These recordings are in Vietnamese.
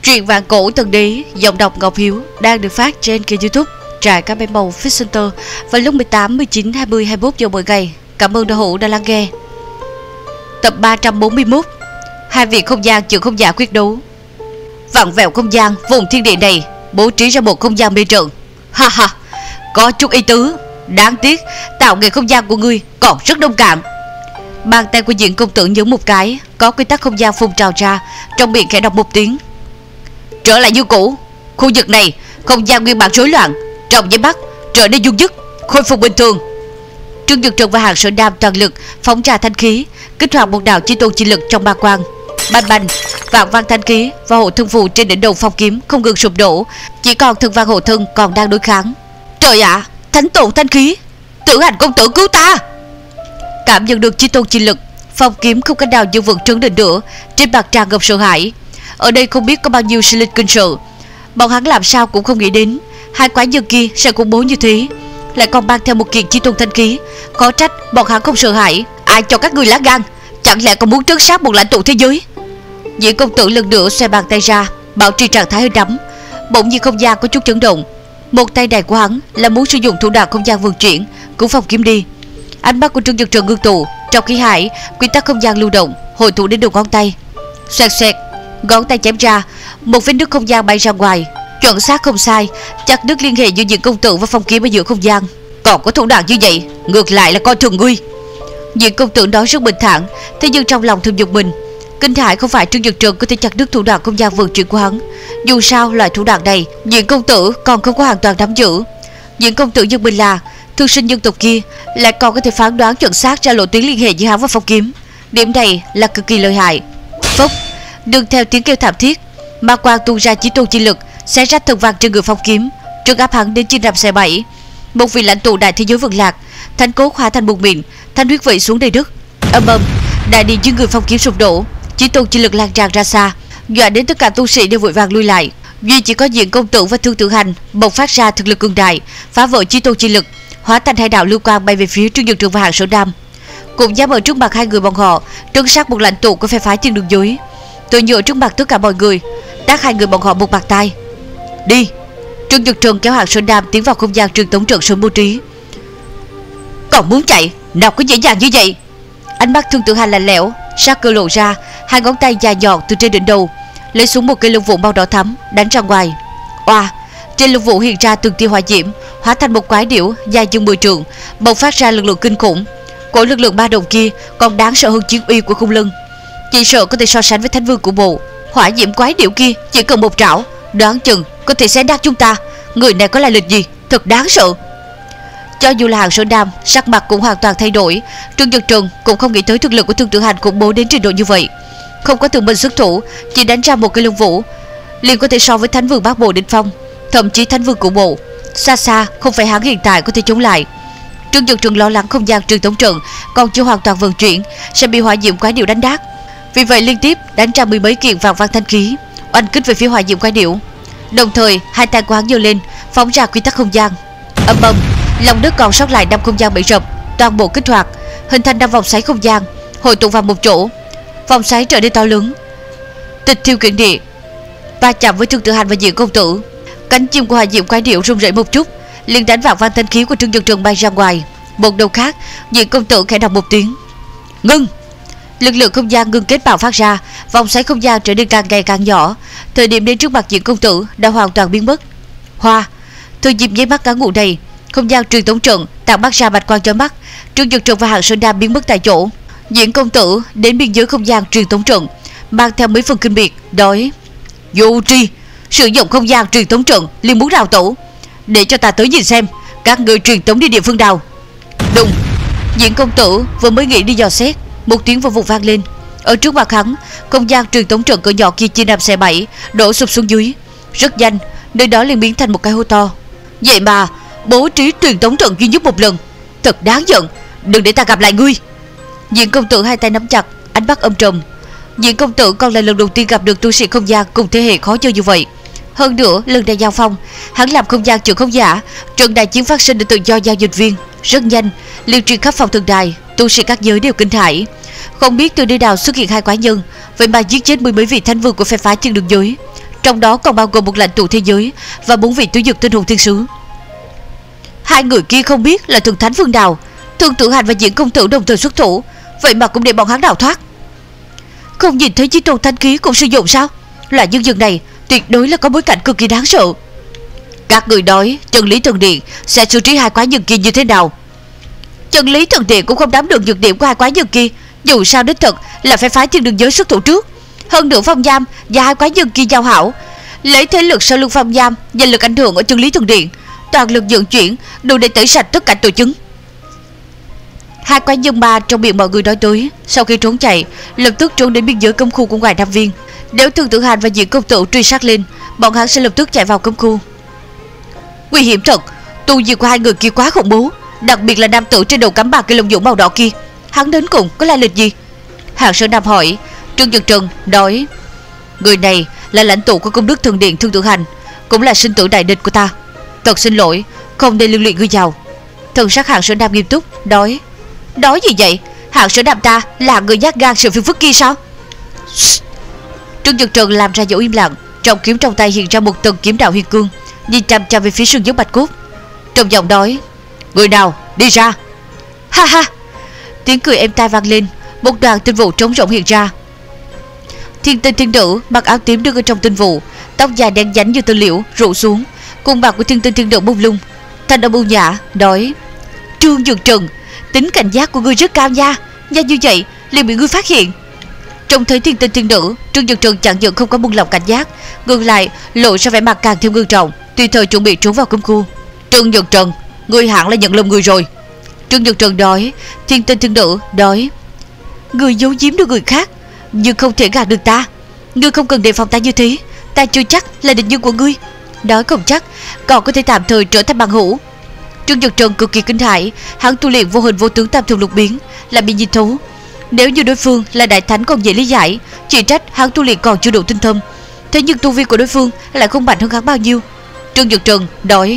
Truyện vạn cổ thần đế, giọng đọc Ngọc Hiếu đang được phát trên kênh YouTube Trại Cá Bé Màu Fish Center vào lúc 18, 19, 20, 21 giờ mỗi ngày. Cảm ơn đạo hữu đã lắng nghe. Tập 341. Hai vị không gian chữa không giả quyết đấu. Vặn vẹo không gian vùng thiên địa này, bố trí ra một không gian mê trận. Ha ha, có chút ý tứ. Đáng tiếc tạo nghệ không gian của ngươi còn rất nông cạn. Bàn tay của Diện công tử nhấn một cái, có quy tắc không gian phun trào ra, trong miệng khẽ đọc một tiếng. Trở lại như cũ. Khu vực này không gian nguyên bản rối loạn, trong nháy mắt trở nên dung dứt, khôi phục bình thường. Trương Nhật Trần và Hàng Sở Nam toàn lực phóng ra thanh khí, kích hoạt một đạo chi tôn chi lực trong ba quang. Bành bành, vạn văn thanh khí và hộ thân phù trên đỉnh đầu phong kiếm không ngừng sụp đổ, chỉ còn thân văn hộ thân còn đang đối kháng. Trời ạ, thánh tổ thanh khí, Tử Hành công tử cứu ta! Cảm nhận được chi tôn chi lực, phong kiếm không cách nào giữ vững trấn định nữa, trên mặt tràn ngập sợ hãi. Ở đây không biết có bao nhiêu sinh linh kinh sợ. Bọn hắn làm sao cũng không nghĩ đến hai quái nhân kia sẽ khủng bố như thế, lại còn mang theo một kiện chi tôn thanh khí. Khó trách bọn hắn không sợ hãi. Ai cho các người lá gan? Chẳng lẽ còn muốn trấn sát một lãnh tụ thế giới? Diễn công tử lần nữa xoay bàn tay ra, bảo trì trạng thái hơi đắm. Bỗng nhiên không gian có chút chấn động. Một tay này của hắn là muốn sử dụng thủ đoạn không gian vận chuyển cũng phong kiếm đi. Ánh mắt của Trương Nhật Trần ngưng tụ, trong khí hải quy tắc không gian lưu động hội tụ đến đầu ngón tay. Xoẹt xoẹt, ngón tay chém ra, một vết nứt không gian bay ra ngoài, chuẩn xác không sai, chặt đứt liên hệ giữa Diện công tử và phong kiếm ở giữa không gian. Còn có thủ đoạn như vậy, ngược lại là coi thường ngươi. Diện công tử nói rất bình thản, thế nhưng trong lòng thầm giật mình. Kinh hãi không phải Trương Nhật Trần có thể chặt đứt thủ đoạn không gian vận chuyển của hắn. Dù sao loại thủ đoạn này Diện công tử còn không có hoàn toàn nắm giữ. Diện công tử dân mình là thương sinh dân tộc kia, lại còn có thể phán đoán chuẩn xác ra lộ tuyến liên hệ giữa hắn và phong kiếm. Điểm này là cực kỳ lợi hại. Phốc, đừng theo tiếng kêu thảm thiết, ma quang tuôn ra chí tôn chi lực, xé rách thần văn trên người phong kiếm, trấn áp hắn đến chia năm xẻ bảy. Một vị lãnh tụ đại thế giới vượng lạc, thanh cốt hóa thành bùn mịn, thanh huyết vị xuống đầy đất. Âm ầm, đại điện dưới người phong kiếm sụp đổ, chí tôn chi lực lan tràn ra xa, dọa đến tất cả tu sĩ đều vội vàng lui lại. Duy chỉ có Diện công tử và Thương Tử Hành bộc phát ra thực lực cường đại, phá vỡ chí tôn chi lực, hóa thành hai đạo lưu quang bay về phía Trương Nhật Trường và Hàng Sở Nam. Cũng dám ở trước mặt hai người bọn họ trấn sát một lãnh tụ của phe phái Thiên Đường Giới. Tôi nhựa trước mặt tất cả mọi người, tát hai người bọn họ một bạt tay. Đi. Trương Nhật Trường kéo Hàng Sở Nam tiến vào không gian truyền tống trận sớm bố trí. Còn muốn chạy, nào có dễ dàng như vậy? Ánh mắt Thương Tử Hành lạnh lẽo, sát cơ lộ ra, hai ngón tay dài nhọn từ trên đỉnh đầu lấy xuống một cây lông vũ màu đỏ thắm đánh ra ngoài. Oa, trên lông vũ hiện ra từng tia hỏa diễm, hóa thành một quái điểu dài chừng 10 trượng, bộc phát ra lực lượng kinh khủng. Cổ lực lượng ba đồng kia còn đáng sợ hơn chiến uy của khung lưng, chỉ sợ có thể so sánh với thánh vương của bộ. Hỏa diễm quái điểu kia chỉ cần một trảo, đoán chừng có thể xé nát chúng ta. Người này có lai lịch gì, thật đáng sợ. Cho dù là Hàng Sở Nam, sắc mặt cũng hoàn toàn thay đổi. Trương Nhật Trần cũng không nghĩ tới thực lực của Thương Tử Hành khủng bố đến trình độ như vậy. Không có tự mình xuất thủ, chỉ đánh ra một cây lông vũ liền có thể so với thánh vương bát bộ đỉnh phong, thậm chí thánh vương của bộ. Xa xa không phải hắn hiện tại có thể chống lại. Trương Nhật Trần lo lắng không gian truyền tống trận còn chưa hoàn toàn vận chuyển sẽ bị hỏa diễm quái điểu đánh đát, vì vậy liên tiếp đánh ra 10 mấy kiện vạn văn thanh khí oanh kích về phía hỏa diễm quái điểu. Đồng thời hai tay của hắn giơ lên phóng ra quy tắc không gian. Âm ầm, lòng đất còn sót lại 5 không gian bị rập, toàn bộ kích hoạt, hình thành 5 vòng xoáy không gian hội tụ vào một chỗ. Vòng xoáy trở nên to lớn, tịch thiêu kiện địa, va chạm với Thương Tử Hành và Diện công tử. Cánh chim của hỏa diễm quái điểu rung rẩy một chút, liền đánh vạn văn thanh khí của Trương Nhật Trần bay ra ngoài. Một đầu khác, Diện công tử khẽ đọc một tiếng, ngưng. Lực lượng không gian ngưng kết bạo phát ra, vòng xoáy không gian trở nên càng ngày càng nhỏ. Thời điểm đến trước mặt Diện công tử đã hoàn toàn biến mất. Hoa, thời dịp nháy mắt ngắn ngủi này, không gian truyền tống trận tạo bắt ra bạch quang chói mắt. Trương Nhật Trần và Hàng Sơn Nam biến mất tại chỗ. Diện công tử đến biên giới không gian truyền tống trận, mang theo mấy phần kinh biệt, nói: Vô tri, sử dụng không gian truyền tống trận liền muốn đào tẩu, để cho ta tới nhìn xem các người truyền tống đi địa phương nào. Đùng. Diện công tử vừa mới nghĩ đi dò xét, một tiếng vô vụt vang lên. Ở trước mặt hắn, không gian truyền tống trận cỡ nhỏ kia chia năm xẻ bảy, đổ sụp xuống dưới. Rất nhanh, nơi đó liền biến thành một cái hố to. Vậy mà bố trí truyền tống trận duy nhất một lần, thật đáng giận. Đừng để ta gặp lại ngươi. Diện công tử hai tay nắm chặt, ánh mắt âm trầm. Diện công tử còn là lần đầu tiên gặp được tu sĩ không gian cùng thế hệ khó chơi như vậy. Hơn nữa lần này giao phong, hắn làm không gian trừ không giả, trận đại chiến phát sinh được tự do giao dịch viên. Rất nhanh liên truyền khắp phòng thần đài, tu sĩ các giới đều kinh hãi. Không biết từ nơi nào xuất hiện hai quái nhân, vậy mà giết chết 10 mấy vị thánh vương của phe phái Thiên Đường Giới. trong đó còn bao gồm một lãnh tụ thế giới và 4 vị tứ dược tinh hồn thiên sứ. Hai người kia không biết là thần thánh phương nào. Thương Tử Hành và Diễn công tử đồng thời xuất thủ, vậy mà cũng để bọn hắn đào thoát. Không nhìn thấy chí tôn thanh khí cũng sử dụng sao? Loại nhân vật này tuyệt đối là có bối cảnh cực kỳ đáng sợ. Các người nói chân lý thần điện sẽ xử trí hai quái nhân kia như thế nào? Chân lý thần điện cũng không nắm được nhược điểm của hai quái nhân kia. Dù sao đích thực là phải phái thiên đường giới xuất thủ trước. Hơn nữa Phong Giam và hai quái nhân kia giao hảo, lấy thế lực sau lưng Phong Giam và lực ảnh hưởng ở chân lý thần điện, toàn lực vận chuyển đủ để tẩy sạch tất cả tội chứng. Hai quái nhân ma trong miệng mọi người nói tới, sau khi trốn chạy lập tức trốn đến biên giới cấm khu của ngoài Nam Viên. Nếu Thương Tử Hành và Diễn công tử truy sát lên, bọn hắn sẽ lập tức chạy vào cấm khu. Nguy hiểm thật, tu vi của hai người kia quá khủng bố, đặc biệt là nam tử trên đầu cắm 3 cây lông vũ màu đỏ kia. Hắn đến cùng có lai lịch gì? Hạng Sơn Nam hỏi. Trương Nhật Trần nói, người này là lãnh tụ của công đức thần điện Thương Tử Hành, cũng là sinh tử đại địch của ta. Thật xin lỗi, không nên liên lụy ngươi vào. Thần sắc Hạng Sơn Nam nghiêm túc nói. Nói gì vậy? Hạng Sơn Nam ta là người nhát gan sự phiền phức kia sao? Trương Nhật Trần làm ra dấu im lặng, trong kiếm trong tay hiện ra một tầng kiếm đạo huyền cương, nhìn chăm chăm về phía sườn dốc bạch cốt, trong giọng nói, người nào đi ra. Ha ha. Tiếng cười êm tai vang lên, một đoàn tinh vụ trống rỗng hiện ra. Thiên Tinh Thiên Nữ mặc áo tím đứng ở trong tinh vụ, tóc dài đen nhánh như tơ liễu rủ xuống, khuôn mặt của Thiên Tinh Thiên Nữ bông lung, thanh âm ưu nhã nói, Trương Nhật Trần, tính cảnh giác của ngươi rất cao nha, nhanh như vậy liền bị ngươi phát hiện. Trông thấy Thiên Tinh Thiên Nữ, Trương Nhật Trần chẳng những không có buông lỏng cảnh giác, ngược lại lộ ra vẻ mặt càng thêm nghiêm trọng, tùy thời chuẩn bị trốn vào cấm khu. Trương Nhật Trần, ngươi hẳn là nhận lầm người rồi. Trương Nhật Trần nói. Thiên Tinh Thiên Nữ nói, ngươi giấu giếm được người khác, nhưng không thể gạt được ta. Ngươi không cần đề phòng ta như thế, ta chưa chắc là địch nhân của ngươi, nói không chắc còn có thể tạm thời trở thành bằng hữu. Trương Nhật Trần cực kỳ kinh hãi, hắn tu luyện vô hình vô tướng tam thường lục biến, là bị nhìn thấu. Nếu như đối phương là đại thánh còn dễ lý giải, chỉ trách hắn tu luyện còn chưa đủ tinh thâm. Thế nhưng tu vi của đối phương lại không mạnh hơn hắn bao nhiêu. Trương Nhật Trần nói,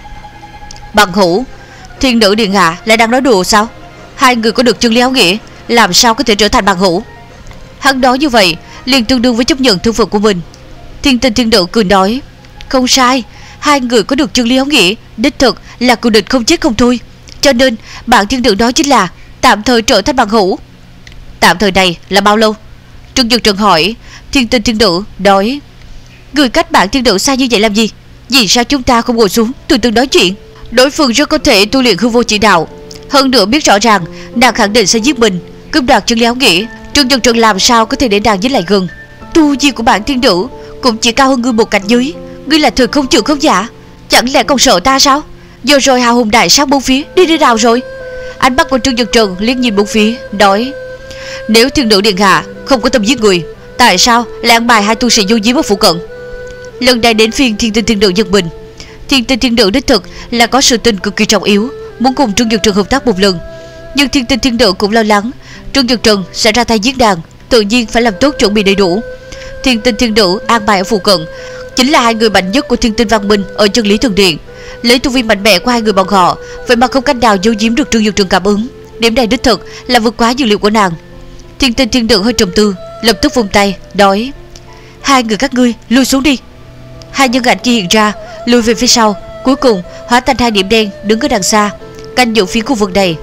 bằng hữu? Thiên Nữ điện hạ lại đang nói đùa sao? Hai người có được chân lý áo nghĩa, làm sao có thể trở thành bằng hữu? Hắn nói như vậy liền tương đương với chấp nhận thân phận của mình. Thiên Tinh Thiên Nữ cười nói, không sai, hai người có được chân lý áo nghĩa đích thực là cừu địch không chết không thôi, cho nên bạn Thiên Nữ nói chính là tạm thời trở thành bằng hữu. Tạm thời này là bao lâu? Trương Nhật Trần hỏi. Thiên Tinh Thiên Nữ nói, người cách bạn Thiên Nữ xa như vậy làm gì? Vì sao chúng ta không ngồi xuống từ từ nói chuyện? Đối phương rất có thể tu luyện hư vô chỉ đạo, hơn nữa biết rõ ràng nàng khẳng định sẽ giết mình, cướp đoạt chân lý áo nghĩa. Trương Nhật Trần làm sao có thể để nàng dính lại gần? Tu vi của bạn Thiên Nữ cũng chỉ cao hơn ngươi một cảnh giới, ngươi là thời không trưởng không giả, chẳng lẽ còn sợ ta sao? Giờ rồi hào hùng đại sát bốn phía đi nào rồi? Ánh mắt của Trương Nhật Trần liếc nhìn bốn phía nói, nếu Thiên Nữ điện hạ không có tâm giết người, tại sao lại ăn bài hai tu sĩ vô giếm ở phụ cận? Lần này đến phiên Thiên Tinh Thiên Nữ giật mình. Thiên Tinh Thiên Nữ đích thực là có sự tình cực kỳ trọng yếu, muốn cùng Trương Nhật Trần hợp tác một lần, nhưng Thiên Tinh Thiên Nữ cũng lo lắng Trương Nhật Trần sẽ ra tay giết nàng, tự nhiên phải làm tốt chuẩn bị đầy đủ. Thiên Tinh Thiên Nữ an bài ở phụ cận chính là hai người mạnh nhất của Thiên Tinh Văn Minh ở chân lý thần điện. Lấy tu vi mạnh mẽ của hai người bọn họ, vậy mà không cách nào giấu giếm được Trương Nhật Trần cảm ứng. Điểm này đích thực là vượt quá dữ liệu của nàng. Thiên Tinh Thiên Nữ hơi trầm tư, lập tức vung tay nói, hai người các ngươi lui xuống đi. Hai nhân ảnh kia hiện ra, lùi về phía sau, cuối cùng hóa thành hai điểm đen đứng ở đằng xa, canh giữ phía khu vực này.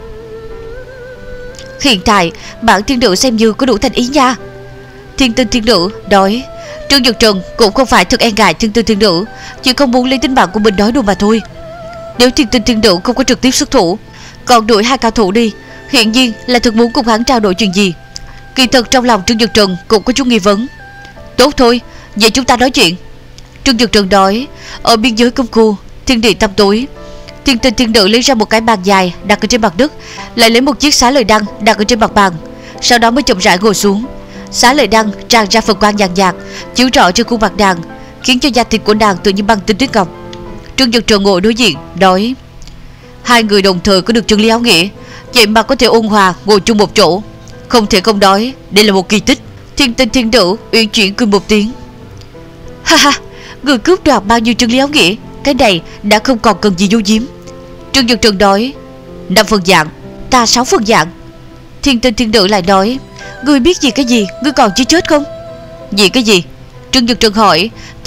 Hiện tại bản Thiên Nữ xem như có đủ thành ý nha. Thiên Tinh Thiên Nữ nói. Trương Nhật Trần cũng không phải thật e ngại Thiên Tinh Thiên Nữ, chỉ không muốn lấy tính mạng của mình nói đùa mà thôi. Nếu Thiên Tinh Thiên Nữ không có trực tiếp xuất thủ, còn đuổi hai cao thủ đi, hiện nhiên là thực muốn cùng hắn trao đổi chuyện gì. Kỳ thực trong lòng Trương Nhật Trần cũng có chút nghi vấn. Tốt thôi, vậy chúng ta nói chuyện. Trương Nhật Trần nói. Ở biên giới cấm khu thiên địa tăm tối, Thiên Tinh Thiên Nữ lấy ra một cái bàn dài đặt ở trên mặt đất, lại lấy một chiếc xá lợi đăng đặt ở trên mặt bàn, sau đó mới chậm rãi ngồi xuống. Xá lợi đăng tràn ra phần quang nhàn nhạt, chiếu rọi trên khuôn mặt nàng, khiến cho da thịt của nàng tự như băng tinh tuyết ngọc. Trương Nhật Trần ngồi đối diện nói, hai người đồng thời có được chân lý áo nghĩa, vậy mà có thể ôn hòa ngồi chung một chỗ, không thể không nói đây là một kỳ tích. Thiên Tinh Thiên Nữ uyển chuyển cười một tiếng, ha ha, người cướp đoạt bao nhiêu chân lý áo nghĩa, cái này đã không còn cần gì giấu giếm. Trương Nhật Trần nói, 5 phần dạng, ta 6 phần dạng. Thiên Tinh Thiên Nữ lại nói, ngươi biết gì cái gì, ngươi còn chưa chết không? Gì cái gì? Trương Nhật Trần hỏi.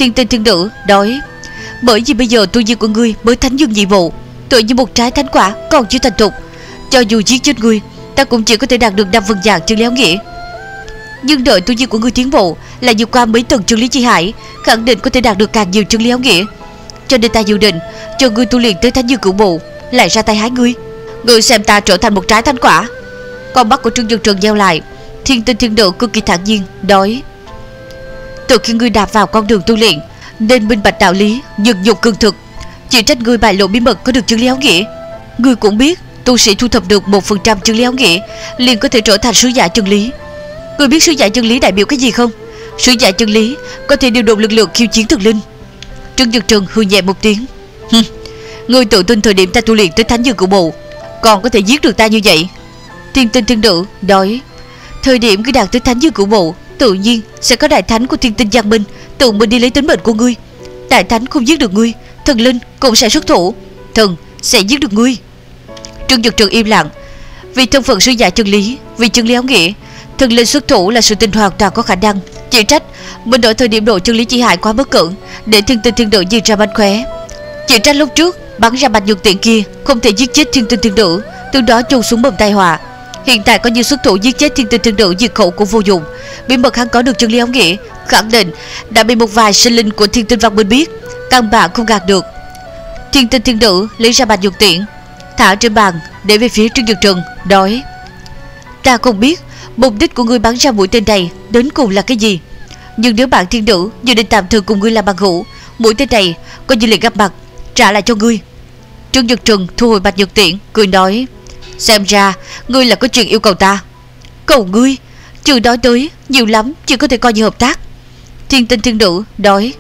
Thiên tinh thiên nữ nói: bởi vì bây giờ tu vi của ngươi mới thánh dương nhị bộ, tựa như một trái thánh quả còn chưa thành thục. Cho dù giết chết ngươi, ta cũng chỉ có thể đạt được 5 phần vàng chân lý áo nghĩa. Nhưng đợi tu vi của ngươi tiến bộ là vượt qua mấy tầng chân lý chi hải, khẳng định có thể đạt được càng nhiều chân lý áo nghĩa. Cho nên ta dự định cho ngươi tu luyện tới thánh dương cửu bộ, lại ra tay hái ngươi. Ngươi xem ta trở thành một trái thánh quả. Con mắt của Trương Dược Trần nheo lại. Thiên tinh thiên nữ cực kỳ thản nhiên nói: từ khi ngươi đạp vào con đường tu luyện nên minh bạch đạo lý, nhược nhục cường thực, chỉ trách ngươi bại lộ bí mật có được chân lý áo nghĩa. Ngươi cũng biết tu sĩ thu thập được 1% chân lý áo nghĩa liền có thể trở thành sứ giả chân lý. Ngươi biết sứ giả chân lý đại biểu cái gì không? Sứ giả chân lý có thể điều động lực lượng khiêu chiến thần linh. Trương Dược Trần hừ nhẹ một tiếng: ngươi tự tin thời điểm ta tu luyện tới thánh dương cửu bộ còn có thể giết được ta như vậy? Thiên tinh thiên nữ nói: thời điểm ngươi đạt tới thánh dương cửu bộ, tự nhiên sẽ có đại thánh của thiên tinh Giang Minh tự mình đi lấy tính mệnh của ngươi. Đại thánh không giết được ngươi, thần linh cũng sẽ xuất thủ, thần sẽ giết được ngươi. Trương Dược Trần im lặng. Vì thân phận sứ giả chân lý, vì chân lý áo nghĩa, thần linh xuất thủ là sự tình hoàn toàn có khả năng. Chỉ trách mình ở thời điểm độ chân lý chi hại quá bất cẩn, để thiên tinh thiên nữ nhìn ra mánh khóe. Chỉ trách lúc trước bắn ra bạch nhược tiện kia không thể giết chết thiên tinh thiên nữ, từ đó chôn xuống mầm tai họa. Hiện tại có như xuất thủ giết chết thiên tinh thiên nữ diệt khẩu cũng vô dụng. Bí mật hắn có được chân lý áo nghĩa, khẳng định đã bị một vài sinh linh của thiên tinh văn minh biết, căn bản không gạt được. Thiên tinh thiên nữ lấy ra bạch nhược tiễn, thả trên bàn để về phía Trương Dược Trần, nói: ta không biết mục đích của ngươi bắn ra mũi tên này đến cùng là cái gì, nhưng nếu bạn thiên nữ dự định tạm thời cùng ngươi làm bằng hữu, mũi tên này coi như liền gặp mặt, trả lại cho ngươi. Trương Dược Trần thu hồi bạch nhược tiễn, cười nói: xem ra ngươi là có chuyện yêu cầu ta. Cầu ngươi? Chưa nói tới, nhiều lắm chỉ có thể coi như hợp tác. Thiên tinh thiên nữ nói: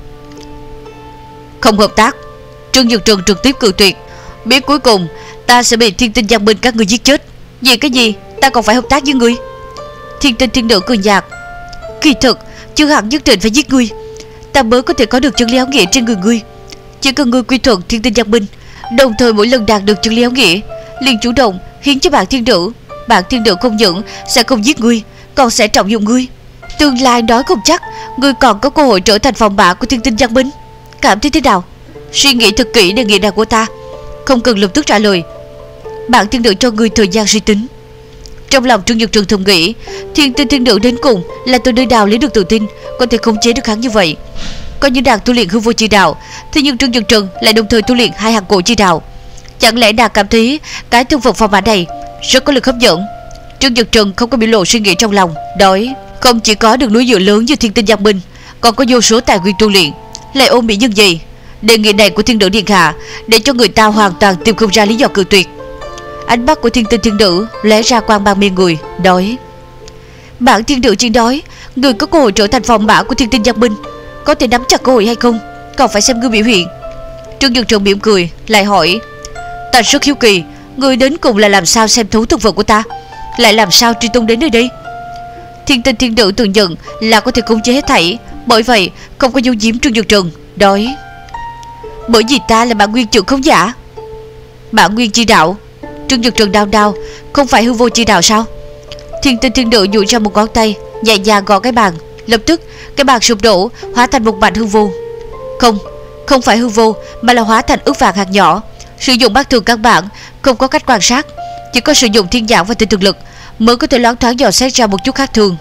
không hợp tác. Trương Dược Trần trực tiếp cự tuyệt. Biết cuối cùng ta sẽ bị thiên tinh Giang Minh các ngươi giết chết, vì cái gì ta còn phải hợp tác với ngươi? Thiên tinh thiên nữ cười nhạt: kỳ thực chưa hẳn nhất định phải giết ngươi, ta mới có thể có được chân lý áo nghĩa trên người ngươi. Chỉ cần ngươi quy thuận thiên tinh Giang Minh, đồng thời mỗi lần đạt được chân lý áo nghĩa liền chủ động hiến cho bạn thiên nữ. Bạn thiên nữ không những sẽ không giết ngươi, còn sẽ trọng dụng ngươi. Tương lai nói không chắc ngươi còn có cơ hội trở thành phòng bạ của thiên tinh Giang Minh. Cảm thấy thế nào? Suy nghĩ thật kỹ đề nghị này của ta, không cần lập tức trả lời. Bạn thiên nữ cho ngươi thời gian suy tính. Trong lòng Trương Dược Trần thầm nghĩ, thiên tinh thiên nữ đến cùng là từ nơi nào lấy được tự tin có thể khống chế được hắn như vậy. Coi như nàng tu luyện hư vô chi đạo, thế nhưng Trương Dược Trần lại đồng thời tu luyện hai hàng cổ chi đạo. Chẳng lẽ nàng cảm thấy cái thân phận phong mã này rất có lực hấp dẫn? Trương Dược Trần không có biểu lộ suy nghĩ trong lòng, nói: không chỉ có được núi dựa lớn như thiên tinh Giang Minh, còn có vô số tài nguyên tu luyện, lại ôm mỹ nhân gì? Đề nghị này của thiên nữ điện hạ để cho người ta hoàn toàn tìm không ra lý do cự tuyệt. Ánh mắt của thiên tinh thiên nữ lóe ra quang mang mê người, nói: bản thiên nữ chỉ nói người có cơ hội trở thành phòng mã của thiên tinh Giang Minh, có thể nắm chặt cơ hội hay không còn phải xem ngươi biểu hiện. Trương Dược Trần mỉm cười lại hỏi: ta rất hiếu kỳ, ngươi đến cùng là làm sao xem thấu thân phận của ta, lại làm sao truy tung đến nơi đây? Thiên tinh thiên nữ tự nhận là có thể khống chế hết thảy, bởi vậy không có giấu giếm Trương Dược Trần, nói: bởi vì ta là bản nguyên trưởng không giả. Bản nguyên chi đạo? Trương Dược Trần đau đau, không phải hư vô chi đạo sao? Thiên tinh thiên nữ duỗi ra một ngón tay, nhẹ nhàng gõ cái bàn, lập tức cái bàn sụp đổ, hóa thành một mảnh hư vô. Không phải hư vô, mà là hóa thành ức vàng hạt nhỏ. Sử dụng mắt thường căn bản không có cách quan sát, chỉ có sử dụng thiên nhãn và tinh thực lực mới có thể loáng thoáng dò xét ra một chút khác thường.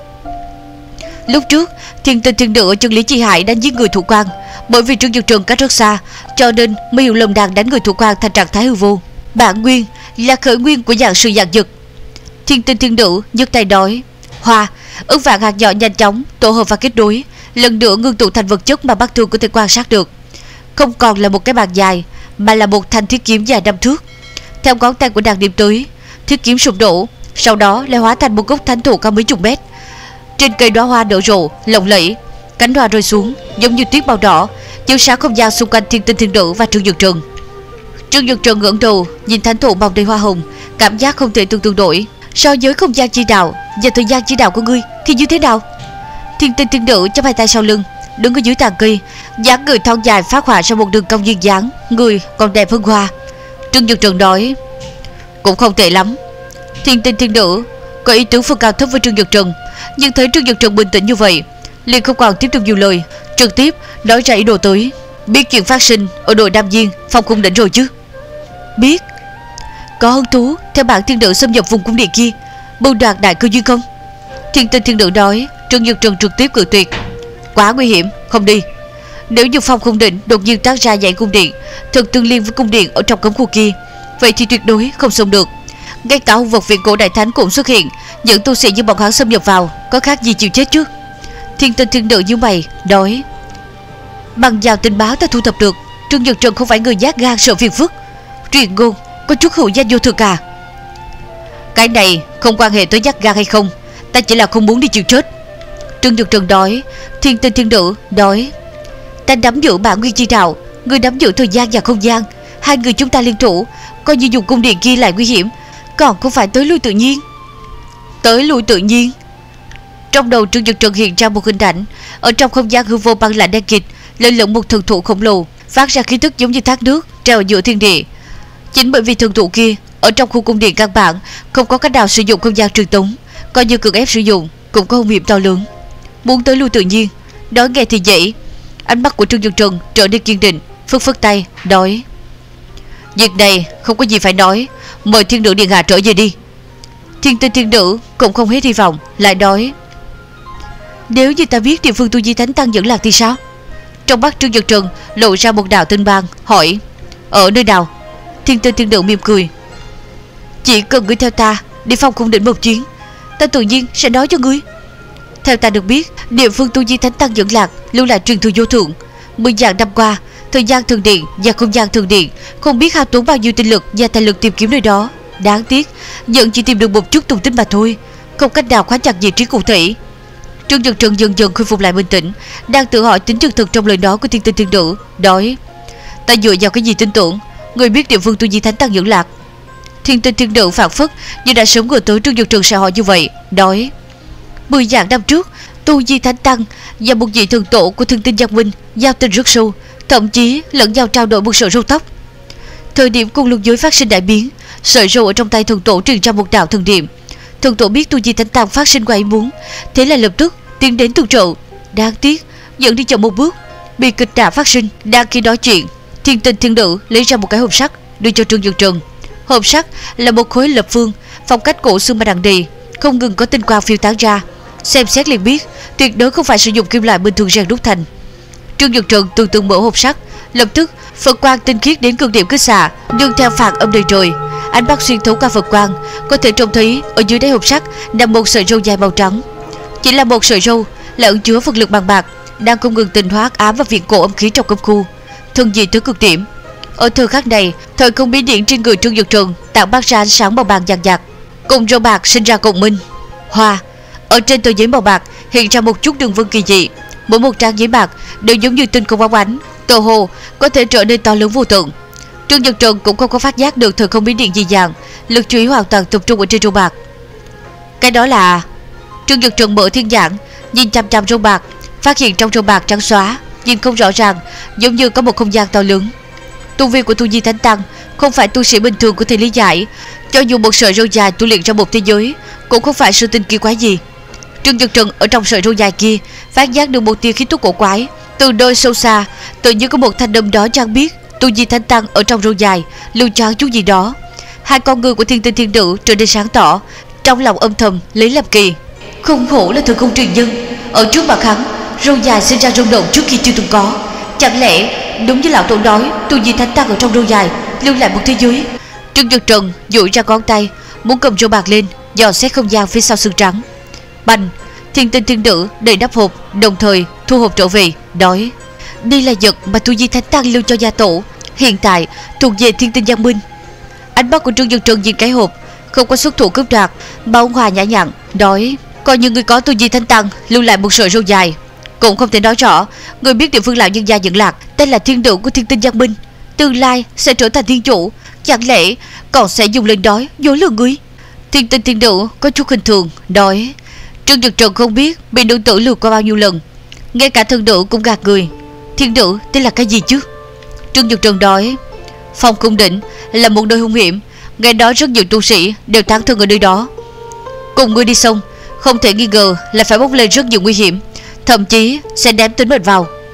Lúc trước thiên tinh thiên nữ ở chân lý chi hải đánh giết người thủ quan, bởi vì Trương Dược Trần cách rất xa, cho nên mới hiểu lầm nàng đánh người thủ quan thành trạng thái hư vô. Bản nguyên là khởi nguyên của dạng sự dạng dực. Thiên tinh thiên nữ nhấc tay nói: hoa, ức vàng hạt nhỏ nhanh chóng tổ hợp và kết nối, lần nữa ngưng tụ thành vật chất mà mắt thường có thể quan sát được. Không còn là một cái bàn dài, mà là một thanh thiết kiếm dài 5 thước. Theo ngón tay của nàng điểm tới, thiết kiếm sụp đổ, sau đó lại hóa thành một gốc thánh thụ cao mấy chục mét. Trên cây đóa hoa nở rộ lộng lẫy, cánh hoa rơi xuống giống như tuyết màu đỏ, chiếu sáng không gian xung quanh thiên tinh thiên nữ và Trương Dược Trần. Trương Dược Trần ngẩng đầu nhìn thánh thụ mọc đầy hoa hồng, cảm giác không thể tưởng tượng nổi. So với không gian chi đạo và thời gian chi đạo của ngươi thì như thế nào? Thiên tinh thiên nữ chắp hai tay sau lưng, đứng ở dưới tàn cây, dáng người thon dài phát họa ra một đường cong duyên dáng, người còn đẹp hơn hoa. Trương Dược Trần nói: cũng không tệ lắm. Thiên tinh thiên nữ có ý tưởng phân cao thấp với Trương Dược Trần, nhưng thấy Trương Dược Trần bình tĩnh như vậy, liền không còn tiếp tục nhiều lời, trực tiếp nói ra ý đồ tới. Biết chuyện phát sinh ở đội Nam Viên Phong cung đỉnh rồi chứ? Biết. Có hứng thú theo bản thiên nữ xâm nhập vùng cung điện kia, mưu đoạt đại cơ duyên không? Thiên Tinh thiên nữ nói. Trương Nhược Trần trực tiếp cự tuyệt. Quá nguy hiểm, không đi. Nếu như Phong cung đỉnh đột nhiên tác ra dãy cung điện thực tương liên với cung điện ở trong cấm khu kia, vậy thì tuyệt đối không xông được. Ngay cả hung vật viện cổ đại thánh cũng xuất hiện, những tu sĩ như bọn hắn xâm nhập vào có khác gì chịu chết trước? Thiên Tinh thiên nữ như mày nói. Bằng vào tình báo ta thu thập được, Trương Nhật Trần không phải người nhát gan sợ phiền phức. Truyền ngôn có chút hữu danh vô thực à? Cái này không quan hệ tới nhát gan hay không, ta chỉ là không muốn đi chịu chết. Trương Nhật Trần nói. Thiên Tinh thiên nữ nói. Ta nắm giữ bản nguyên chi đạo, người nắm giữ thời gian và không gian. Hai người chúng ta liên thủ, coi như dùng cung điện kia lại nguy hiểm, còn không phải tới lui tự nhiên. Tới lui tự nhiên. Trong đầu Trương Nhật Trần hiện ra một hình ảnh. Ở trong không gian hư vô băng lạnh đen kịt lơ lửng một thần thụ khổng lồ, phát ra khí tức giống như thác nước treo ở giữa thiên địa. Chính bởi vì thần thụ kia ở trong khu cung điện căn bản không có cách nào sử dụng không gian truyền tống, coi như cưỡng ép sử dụng cũng có hung hiểm to lớn. Muốn tới lui tự nhiên, nói nghe thì dễ. Ánh mắt của Trương Nhật Trần trở nên kiên định, phất phất tay nói. Việc này không có gì phải nói, mời thiên nữ điện hạ trở về đi. Thiên Tinh thiên nữ cũng không hết hy vọng, lại nói. Nếu như ta biết địa phương tu di thánh tăng dẫn lạc thì sao? Trong mắt Trương Nhật Trần lộ ra một đạo tinh bang, hỏi. Ở nơi nào? Thiên Tinh thiên nữ mỉm cười. Chỉ cần ngươi theo ta đi Phong cung đỉnh một chuyến, ta tự nhiên sẽ nói cho ngươi. Theo ta được biết, địa phương tu di thánh tăng dẫn lạc lưu lại truyền thừa vô thượng. 10 vạn năm qua, thời gian thường điện và không gian thường điện không biết hao tốn bao nhiêu tinh lực và tài lực tìm kiếm nơi đó. Đáng tiếc vẫn chỉ tìm được một chút tung tích mà thôi, không cách nào khóa chặt vị trí cụ thể. Trương Nhật Trần dần dần khôi phục lại bình tĩnh, đang tự hỏi tính chân thực trong lời nói của Thiên Tinh thiên nữ. Nói. Ta dựa vào cái gì tin tưởng người biết địa phương tu di thánh tăng dẫn lạc? Thiên Tinh thiên nữ phản phất như đã sớm ngờ tới Trương Nhật Trần sẽ hỏi như vậy. Nói. 10 vạn năm trước, tu di thánh tăng và một vị thần tổ của Thiên Tinh Giang Minh giao tình rất sâu, thậm chí lẫn nhau trao đổi một sợi râu tóc. Thời điểm cung lục giới phát sinh đại biến, sợi râu ở trong tay thần tổ truyền ra một đạo thần niệm. Thần tổ biết tu di thánh tăng phát sinh ngoài ý muốn, thế là lập tức tiến đến tương trợ. Đáng tiếc dẫn đi chậm một bước, bị kịch đả phát sinh. Đang khi nói chuyện, Thiên Tinh thiên nữ lấy ra một cái hộp sắt đưa cho Trương Nhật Trần. Hộp sắt là một khối lập phương, phong cách cổ xưa mà đằng đì, không ngừng có tinh quang phiêu tán ra. Xem xét liền biết tuyệt đối không phải sử dụng kim loại bình thường rèn đúc thành. Trương Nhật Trần từ từ mở hộp sắt, lập tức Phật quang tinh khiết đến cực điểm kích xạ, nhưng theo phản âm đầy trời. Ánh mắt xuyên thấu qua Phật quang, có thể trông thấy ở dưới đáy hộp sắt nằm một sợi râu dài màu trắng. Chỉ là một sợi râu là ẩn chứa vật lực bằng bạc, đang không ngừng tình hóa hắc ám và viện cổ âm khí trong cấm khu, thân dị tới cực điểm. Ở thời khắc này, thời không bí điển trên người Trương Nhật Trần tản mát ra ánh sáng màu vàng vàng nhạt, cùng râu bạc sinh ra cộng minh. Hoa ở trên tờ giấy màu bạc hiện ra một chút đường vân kỳ dị, mỗi một trang giấy bạc đều giống như tinh không óng ánh, tờ hồ có thể trở nên to lớn vô tận. Trương Nhật Trần cũng không có phát giác được thời không bí điện dị dạng, lực chú ý hoàn toàn tập trung ở trên râu bạc. Cái đó là... Trương Nhật Trần mở thiên nhãn, nhìn chăm chăm râu bạc, phát hiện trong râu bạc trắng xóa, nhìn không rõ ràng, giống như có một không gian to lớn. Tu vi của tu di thánh tăng không phải tu sĩ bình thường có thể lý giải, cho dù một sợi râu dài tu luyện ra một thế giới cũng không phải sự tinh kỳ quái gì. Trương Nhật Trần ở trong sợi râu dài kia phát giác được một tia khí tức cổ quái, từ nơi sâu xa tự như có một thanh âm đó chẳng biết tu di thánh tăng ở trong râu dài lưu choáng chút gì đó. Hai con người của Thiên Tinh thiên nữ trở nên sáng tỏ, trong lòng âm thầm lấy làm kỳ. Không hổ là thời không truyền nhân, ở trước mặt hắn râu dài sinh ra rung động trước khi chưa từng có. Chẳng lẽ đúng như lão tổ nói, tu di thánh tăng ở trong râu dài lưu lại một thế giới? Trương Nhật Trần duỗi ra ngón tay muốn cầm râu bạc lên, dò xét không gian phía sau xương trắng. Bành! Thiên Tinh thiên nữ đầy đắp hộp, đồng thời thu hộp trở về, nói. Đây là vật mà tu di thánh tăng lưu cho gia tổ, hiện tại thuộc về Thiên Tinh Giang Minh. Ánh mắt của Trương Nhật Trần nhìn cái hộp, không có xuất thủ cướp đoạt, mà ông Hòa nhã nhặn nói. Coi như người có tu di thánh tăng lưu lại một sợi râu dài, cũng không thể nói rõ người biết địa phương lão nhân gia dẫn lạc tên là thiên nữ của Thiên Tinh Giang Minh, tương lai sẽ trở thành thiên chủ, chẳng lẽ còn sẽ dùng lời nói dối lừa người? Thiên Tinh thiên nữ có chút khinh thường nói. Trương Nhật Trần không biết bị nữ tử lừa qua bao nhiêu lần, ngay cả thần nữ cũng gạt người. Thiên nữ tên là cái gì chứ? Trương Nhật Trần nói. Phong cung đỉnh là một nơi hung hiểm, nghe nói rất nhiều tu sĩ đều tán thân ở nơi đó. Cùng ngươi đi sông, không thể nghi ngờ là phải bốc lên rất nhiều nguy hiểm, thậm chí sẽ ném tính mệnh vào.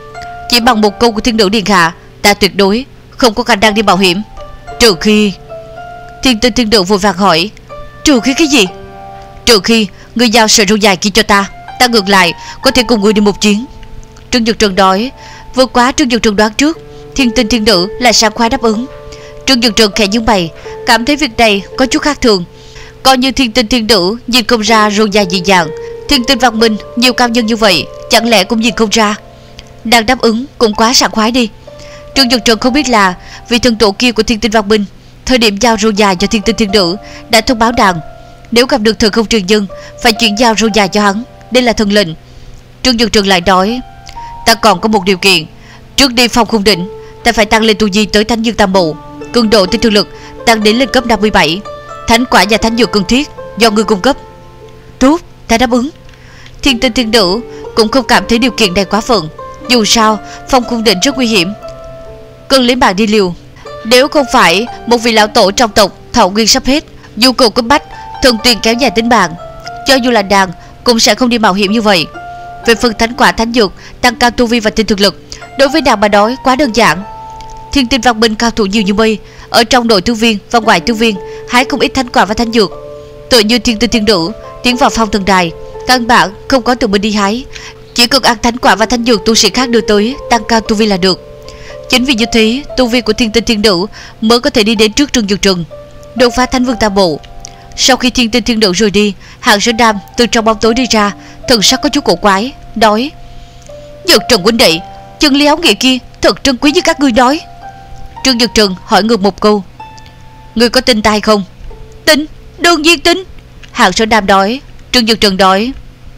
Chỉ bằng một câu của thiên nữ điện hạ, ta tuyệt đối không có khả năng đi mạo hiểm. Trừ khi... Thiên Tinh thiên nữ vội vàng hỏi, trừ khi cái gì? Trừ khi ngươi giao sợi râu dài kia cho ta, ta ngược lại có thể cùng ngươi đi một chuyến. Trương Nhược Trần nói. Vượt quá Trương Nhược Trần đoán trước, Thiên Tinh thiên nữ lại sảng khoái đáp ứng. Trương Nhược Trần khẽ nhướng mày, cảm thấy việc này có chút khác thường. Coi như Thiên Tinh thiên nữ nhìn không ra râu dài dị dạng, Thiên Tinh văn minh nhiều cao nhân như vậy, chẳng lẽ cũng nhìn không ra? Nàng đáp ứng cũng quá sảng khoái đi. Trương Nhược Trần không biết là vị thần tổ kia của Thiên Tinh văn minh thời điểm giao râu dài cho Thiên Tinh thiên nữ đã thông báo nàng, nếu gặp được thần không truyền nhân phải chuyển giao râu dài cho hắn. Đây là thần lệnh. Trương Nhược Trần lại nói, ta còn có một điều kiện. Trước đi phong khung đỉnh, ta phải tăng lên tu vi tới Thánh Dương Tam Bộ, cường độ tinh thần lực tăng đến lên cấp 57. Thánh quả và thánh dược cần thiết do ngươi cung cấp. Tốt, ta đáp ứng. Thiên Tinh thiên nữ cũng không cảm thấy điều kiện này quá phận. Dù sao phong khung đỉnh rất nguy hiểm, cần lấy mạng đi liều. Nếu không phải một vị lão tổ trong tộc thọ nguyên sắp hết, dù cầu cấp bách thường tuyền kéo dài tính mạng, cho dù là nàng cũng sẽ không đi mạo hiểm như vậy. Về phần thánh quả thánh dược tăng cao tu vi và tinh thực lực, đối với nàng mà nói quá đơn giản. Thiên Tinh văn minh cao thủ nhiều như mây, ở trong nội tu viên và ngoại tu viên hái không ít thánh quả và thánh dược. Tự như Thiên Tinh thiên nữ tiến vào phong thần đài, căn bản không có tự mình đi hái, chỉ cần ăn thánh quả và thánh dược tu sĩ khác đưa tới tăng cao tu vi là được. Chính vì như thế, tu vi của Thiên Tinh thiên nữ mới có thể đi đến trước Trương Nhược Trần, đột phá Thánh Vương Tam Bộ. Sau khi Thiên Tinh thiên nữ rời đi, Hạng Sơn Nam từ trong bóng tối đi ra, thần sắc có chút cổ quái, nói: Nhược Trần huynh đệ, chân lý áo nghĩa kia thật trân quý như các ngươi nói. Trương Nhược Trần hỏi ngược một câu: Ngươi có tin ta hay không? Tin, đương nhiên tin. Hạng Sơn Nam nói. Trương Nhược Trần nói: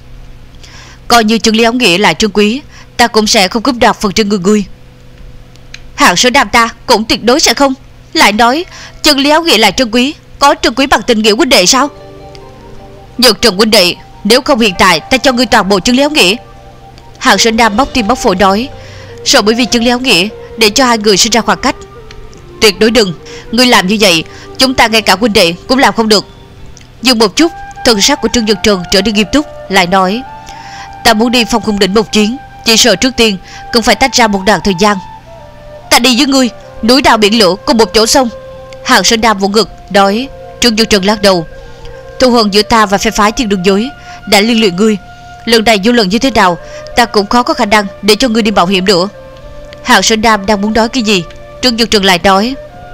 Coi như chân lý áo nghĩa là trân quý, ta cũng sẽ không cướp đoạt phần trên người ngươi. Hạng Sơn Nam ta cũng tuyệt đối sẽ không. Lại nói chân lý áo nghĩa là trân quý, có trân quý bằng tình nghĩa huynh đệ sao? Nhược Trần huynh đệ, nếu không hiện tại ta cho ngươi toàn bộ chân lý áo nghĩa. Hạng Sơn Nam bóc tim bóc phổi nói, sợ bởi vì chân lý áo nghĩa để cho hai người sinh ra khoảng cách. Tuyệt đối đừng, ngươi làm như vậy chúng ta ngay cả huynh đệ cũng làm không được. Dừng một chút, thần sắc của Trương Nhược Trần trở nên nghiêm túc, lại nói: Ta muốn đi phong khung đỉnh một chuyến, chỉ sợ trước tiên cần phải tách ra một đoạn thời gian. Ta đi với ngươi, núi đao biển lửa cùng một chỗ sông. Hạng Sơn Nam vỗ ngực nói. Trương Nhược Trần lắc đầu: Thù hận giữa ta và phe phái thiên đường giới đã liên lụy ngươi, lần này vô lần như thế nào ta cũng khó có khả năng để cho ngươi đi mạo hiểm nữa. Hạng Sơn Nam đang muốn nói cái gì, Trương Nhược Trần lại nói: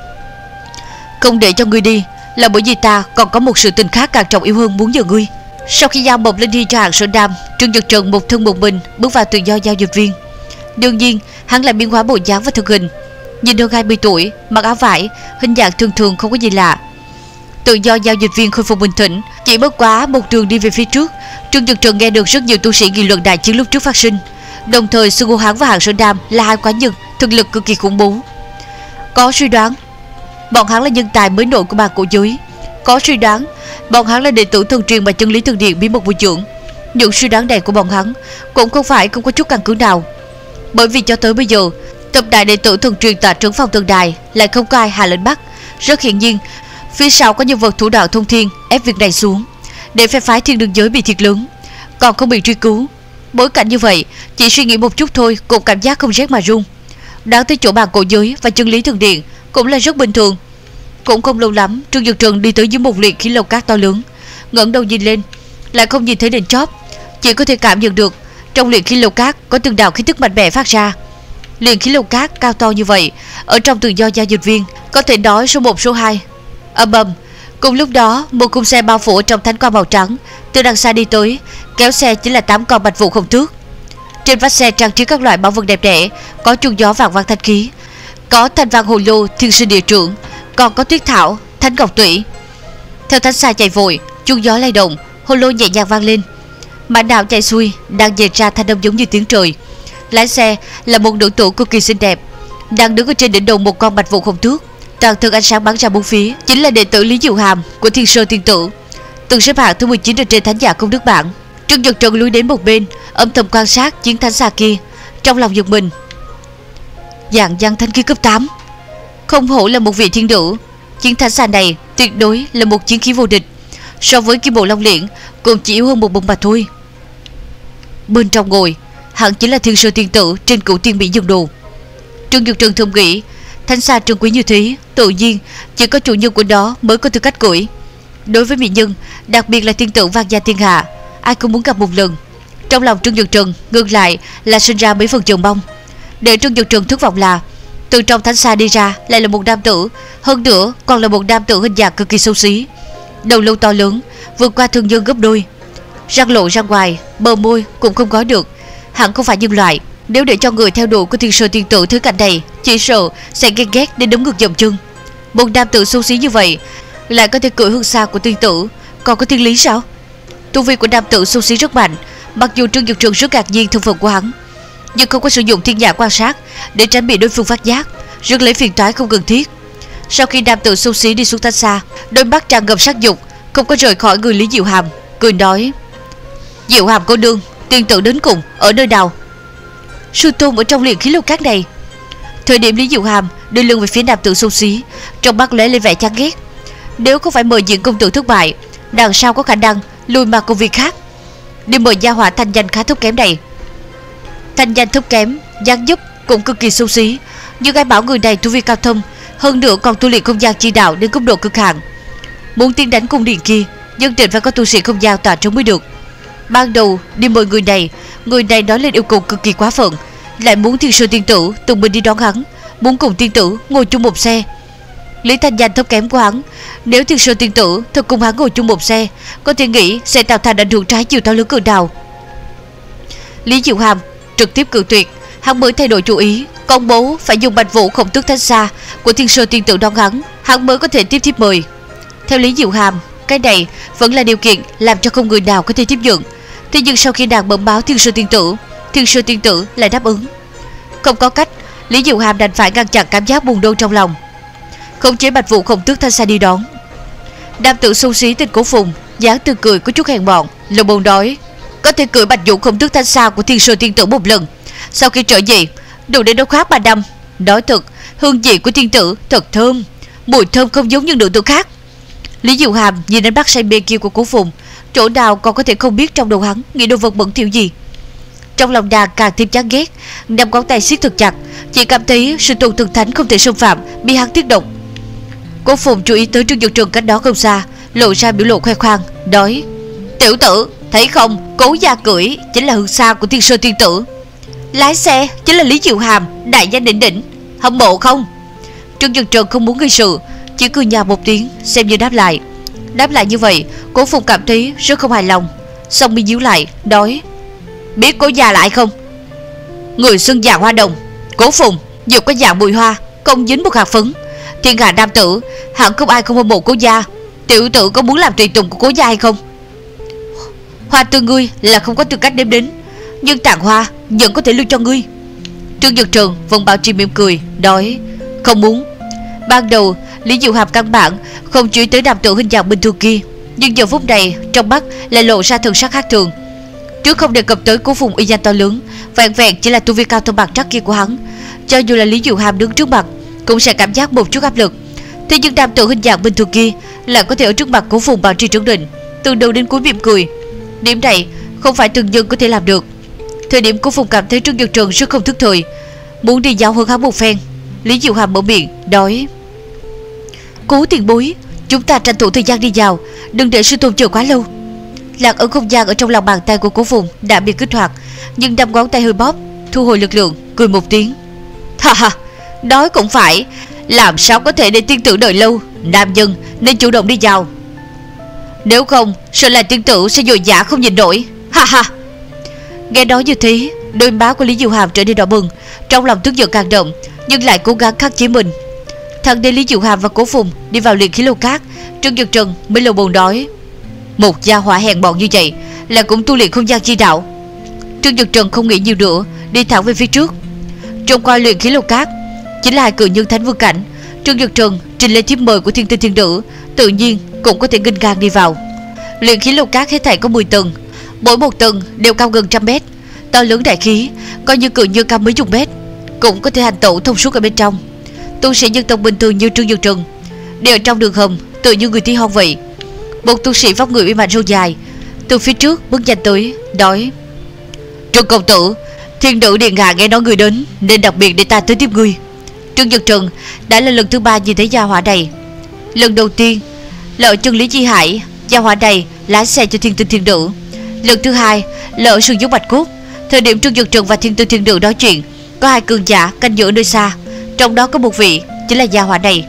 Không để cho ngươi đi là bởi vì ta còn có một sự tình khác càng trọng yếu hơn muốn nhờ ngươi. Sau khi giao một linh thi cho Hạng Sơn Nam, Trương Nhược Trần một thân một mình bước vào tự do giao dịch viên. Đương nhiên hắn lại biến hóa bộ dáng và thực hình, nhìn hơn 20 tuổi, mặc áo vải, hình dạng thường thường không có gì lạ. Tự do giao dịch viên khôi phục bình tĩnh, chỉ bước quá một đường đi về phía trước, Trương Nhược Trần nghe được rất nhiều tu sĩ nghị luận đại chiến lúc trước phát sinh, đồng thời xưng hô hắn và Hạng Sơn Nam là hai quái nhân thực lực cực kỳ khủng bố. Có suy đoán bọn hắn là nhân tài mới nổi của bàn cổ giới, có suy đoán bọn hắn là đệ tử thần truyền mà chân lý thần điện bí mật bồi dưỡng. Những suy đoán này của bọn hắn cũng không phải không có chút căn cứ nào, bởi vì cho tới bây giờ tập đại đệ tử thần truyền tọa trấn phong thần đài lại không có ai hạ lệnh bắt. Rất hiển nhiên phía sau có nhân vật thủ đạo thông thiên ép việc này xuống, để phe phái thiên đường giới bị thiệt lớn, còn không bị truy cứu. Bối cảnh như vậy, chỉ suy nghĩ một chút thôi cũng cảm giác không rét mà run. Đáng tới chỗ bàn cổ giới và chân lý thần điện cũng là rất bình thường. Cũng không lâu lắm, Trương Nhược Trần đi tới dưới một luyện khí lầu cát to lớn, ngẩng đầu nhìn lên, lại không nhìn thấy đỉnh chóp, chỉ có thể cảm nhận được trong luyện khí lầu cát có từng đạo khí tức mạnh mẽ phát ra. Luyện khí lầu cát cao to như vậy, ở trong tự do giao dịch viên có thể nói số 1 số 2. Ầm ầm, cùng lúc đó một khung xe bao phủ trong thánh quang màu trắng từ đằng xa đi tới, kéo xe chính là 8 con bạch vụ không thước. Trên vách xe trang trí các loại bảo vật đẹp đẽ, có chuông gió vàng vang thanh khí, có thanh vàng hồ lô thiên sinh địa trưởng, còn có tuyết thảo, thánh ngọc tủy. Theo thánh xa chạy vội, chuông gió lay động, hồ lô nhẹ nhàng vang lên. Mã đạo chạy xuôi đang dệt ra thanh âm giống như tiếng trời. Lái xe là một nữ tử cực kỳ xinh đẹp, đang đứng ở trên đỉnh đầu một con bạch vụ không thước, toàn thân ánh sáng bắn ra bốn phía, chính là đệ tử Lý Diệu Hàm của Thiên Sơn Tiên Tử, từng xếp hạng thứ 19 trên thánh giả công đức bảng. Trương Nhược Trần lùi đến một bên, âm thầm quan sát chiến thánh xà kia, trong lòng giật mình. Dạng văn thanh khí cấp 8, không hổ là một vị thiên nữ. Chiến thánh xà này tuyệt đối là một chiến khí vô địch, so với Kim Bộ Long Liễn cũng chỉ yếu hơn một bậc mà thôi. Bên trong ngồi hẳn chính là Thiên Sơn tiên tử trên Cửu Tiên Mỹ Dương Đồ. Trương Nhược Trần thầm nghĩ, thánh xa trân quý như thế, tự nhiên chỉ có chủ nhân của nó mới có tư cách cưỡi. Đối với mỹ nhân, đặc biệt là tiên tử vang gia thiên hạ, ai cũng muốn gặp một lần. Trong lòng Trương Nhược Trần ngược lại là sinh ra mấy phần chờ mong. Để Trương Nhược Trần thất vọng là từ trong thánh xa đi ra lại là một nam tử, hơn nữa còn là một nam tử hình dạng cực kỳ xấu xí, đầu lâu to lớn, vượt qua thường nhân gấp đôi, răng lộ ra ngoài, bờ môi cũng không gói được, hẳn không phải nhân loại. Nếu để cho người theo đuổi của Thiên Sơn tiên tử thứ cảnh này, chỉ sợ sẽ ghen ghét đến đấm ngược dậm chân. Một nam tử xấu xí như vậy lại có thể cưỡi hương xa của tiên tử, còn có thiên lý sao? Tu vi của nam tử xấu xí rất mạnh, mặc dù Trương Nhược Trần rất ngạc nhiên thân phận của hắn, nhưng không có sử dụng thiên nhãn quan sát để tránh bị đối phương phát giác, rất lấy phiền toái không cần thiết. Sau khi nam tử xấu xí đi xuống thánh xa, đôi mắt tràn ngập sát dục, không có rời khỏi người Lý Diệu Hàm, cười nói: Diệu Hàm cô nương, tiên tử đến cùng ở nơi nào? Sư tôn ở trong luyện khí lô cát này. Thời điểm Lý Diệu Hàm đưa lưng về phía nam tử xấu xí, trong mắt lóe lên vẻ chán ghét. Nếu không phải mời Diện công tử thất bại, đằng sau có khả năng lùi mà công việc khác, đi mời gia hỏa thanh danh khá thấp kém này. Thanh danh thấp kém, dáng dấp cũng cực kỳ xấu xí, nhưng ai bảo người này tu vi cao thâm, hơn nữa còn tu luyện không gian chi đạo đến cấp độ cực hạn. Muốn tiến đánh cung điện kia, nhất định phải có tu sĩ không gian tỏa trống mới được. Ban đầu đi mời người này nói lên yêu cầu cực kỳ quá phận, lại muốn Thiên Sơn tiên tử tự mình đi đón hắn, muốn cùng tiên tử ngồi chung một xe. Lý thanh danh thấp kém của hắn, nếu Thiên Sơn tiên tử thật cùng hắn ngồi chung một xe, có thể nghĩ sẽ tạo thành ảnh hưởng trái chiều to lớn cỡ nào. Lý Diệu Hàm trực tiếp cự tuyệt, hắn mới thay đổi chủ ý, công bố phải dùng Bạch Vũ Khổng Tước Thánh Xa của Thiên Sơn tiên tử đón hắn mới có thể tiếp thiếp mời. Theo Lý Diệu Hàm, cái này vẫn là điều kiện làm cho không người nào có thể tiếp nhận. Thế nhưng sau khi nàng bẩm báo Thiên Sơn tiên tử lại đáp ứng. Không có cách, Lý Diệu Hàm đành phải ngăn chặn cảm giác buồn nôn trong lòng, khống chế Bạch Vũ Khổng Tước Thanh Xa đi đón. Nam tử xấu xí tên Cố Phùng dáng tươi cười có chút hèn mọn, lầu bầu nói: Có thể cưỡi Bạch Vũ Khổng Tước Thanh Xa của Thiên Sơn tiên tử một lần, sau khi trở về đủ để đấu khác 3 năm. Nói thật, hương vị của tiên tử thật thơm, mùi thơm không giống như nữ tử khác. Lý Diệu Hàm nhìn ánh mắt say mê kia của Cố Phùng, chỗ nào còn có thể không biết trong đầu hắn nghĩ đồ vật bẩn thỉu gì. Trong lòng nàng càng thêm chán ghét, năm ngón tay siết thật chặt, chỉ cảm thấy sự tôn thần thánh không thể xâm phạm bị hắn tiết động. Cố Phùng chú ý tới Trương Nhược Trần cách đó không xa, lộ ra biểu lộ khoe khoang, nói: Tiểu tử, thấy không, Cố gia cưỡi chính là hương xa của Thiên Sơn tiên tử, lái xe chính là Lý Diệu Hàm, đại danh đỉnh đỉnh, hâm mộ không? Trương Nhược Trần không muốn gây sự, chỉ cười nhạt một tiếng xem như đáp lại. Đáp lại như vậy, Cố Phùng cảm thấy rất không hài lòng, xong mi nhíu lại, nói: Biết Cố gia lại không? Người xưng dạng hoa đồng, Cố Phùng dù có dạng bùi hoa, không dính một hạt phấn, thiên hạ nam tử hẳn không ai không hâm mộ Cố gia. Tiểu tử có muốn làm tùy tùng của Cố gia hay không? Hoa tươi ngươi là không có tư cách đem đến, nhưng tàn hoa vẫn có thể lưu cho ngươi. Trương Nhược Trần vẫn bảo trì mỉm cười, nói: Không muốn. Ban đầu Lý Diệu Hàm căn bản không chú ý tới nam tử hình dạng bình thường kia, nhưng giờ phút này trong mắt lại lộ ra thần sắc khác thường. Trước không đề cập tới Cố Phùng uy danh to lớn, vẹn vẹn chỉ là tu vi cao thâm bạc trắc kia của hắn, cho dù là Lý Diệu Hàm đứng trước mặt cũng sẽ cảm giác một chút áp lực. Thế nhưng nam tử hình dạng bình thường kia lại có thể ở trước mặt Cố Phùng bảo trì trấn định, từ đầu đến cuối mỉm cười. Điểm này không phải thường nhân có thể làm được. Thời điểm Cố Phùng cảm thấy Trương Nhược Trần rất không thức thời, muốn đi giáo hơn hắn một phen, Lý Diệu Hàm mở miệng nói: Cố tiền bối, chúng ta tranh thủ thời gian đi vào, đừng để sư tôn chờ quá lâu. Lạc ấn không gian ở trong lòng bàn tay của Cố Phùng đã bị kích hoạt, nhưng năm ngón tay hơi bóp, thu hồi lực lượng, cười một tiếng: Ha ha, nói cũng phải, làm sao có thể để tiên tử đợi lâu, nam nhân nên chủ động đi vào, nếu không sợ là tiên tử sẽ dội dã không nhìn nổi. Ha ha. Nghe nói như thế, đôi má của Lý Diệu Hàm trở nên đỏ bừng, trong lòng tức giận càng đậm, nhưng lại cố gắng khắc chế mình. Thằng đến Lý Diệu Hàm và Cố Phùng đi vào luyện khí lô cát, Trương Nhược Trần mới lầu bầu nói: Một gia hỏa hèn mọn như vậy là cũng tu luyện không gian chi đạo. Trương Nhược Trần không nghĩ nhiều nữa, đi thẳng về phía trước. Trong qua luyện khí lô cát chính là hai cự nhân thánh vương cảnh. Trương Nhược Trần trình lên thiếp mời của thiên tinh thiên nữ, tự nhiên cũng có thể nghênh ngang đi vào. Luyện khí lô cát hết thảy có 10 tầng, mỗi một tầng đều cao gần 100 mét, to lớn đại khí, coi như cự nhân cao mấy chục mét cũng có thể hành tẩu thông suốt ở bên trong. Tu sĩ nhân tộc bình thường như Trương Nhược Trần đều ở trong đường hầm, tự như người tí hon vậy. Một tu sĩ vóc người uy mạnh râu dài từ phía trước bước nhanh tới, nói: Trương công tử, Thiên nữ điện hạ nghe nói người đến nên đặc biệt để ta tới tiếp ngươi. Trương Nhật Trần đã là lần thứ 3 nhìn thấy gia hỏa này. Lần đầu tiên là ở chân Lý Chi Hải, gia hỏa này lái xe cho Thiên Tinh Thiên Nữ. Lần thứ 2 là ở Sườn Dốc Bạch Cốt. Thời điểm Trương Nhật Trần và Thiên Tinh Thiên Nữ nói chuyện, có 2 cường giả canh giữ nơi xa, trong đó có một vị chính là gia hỏa này.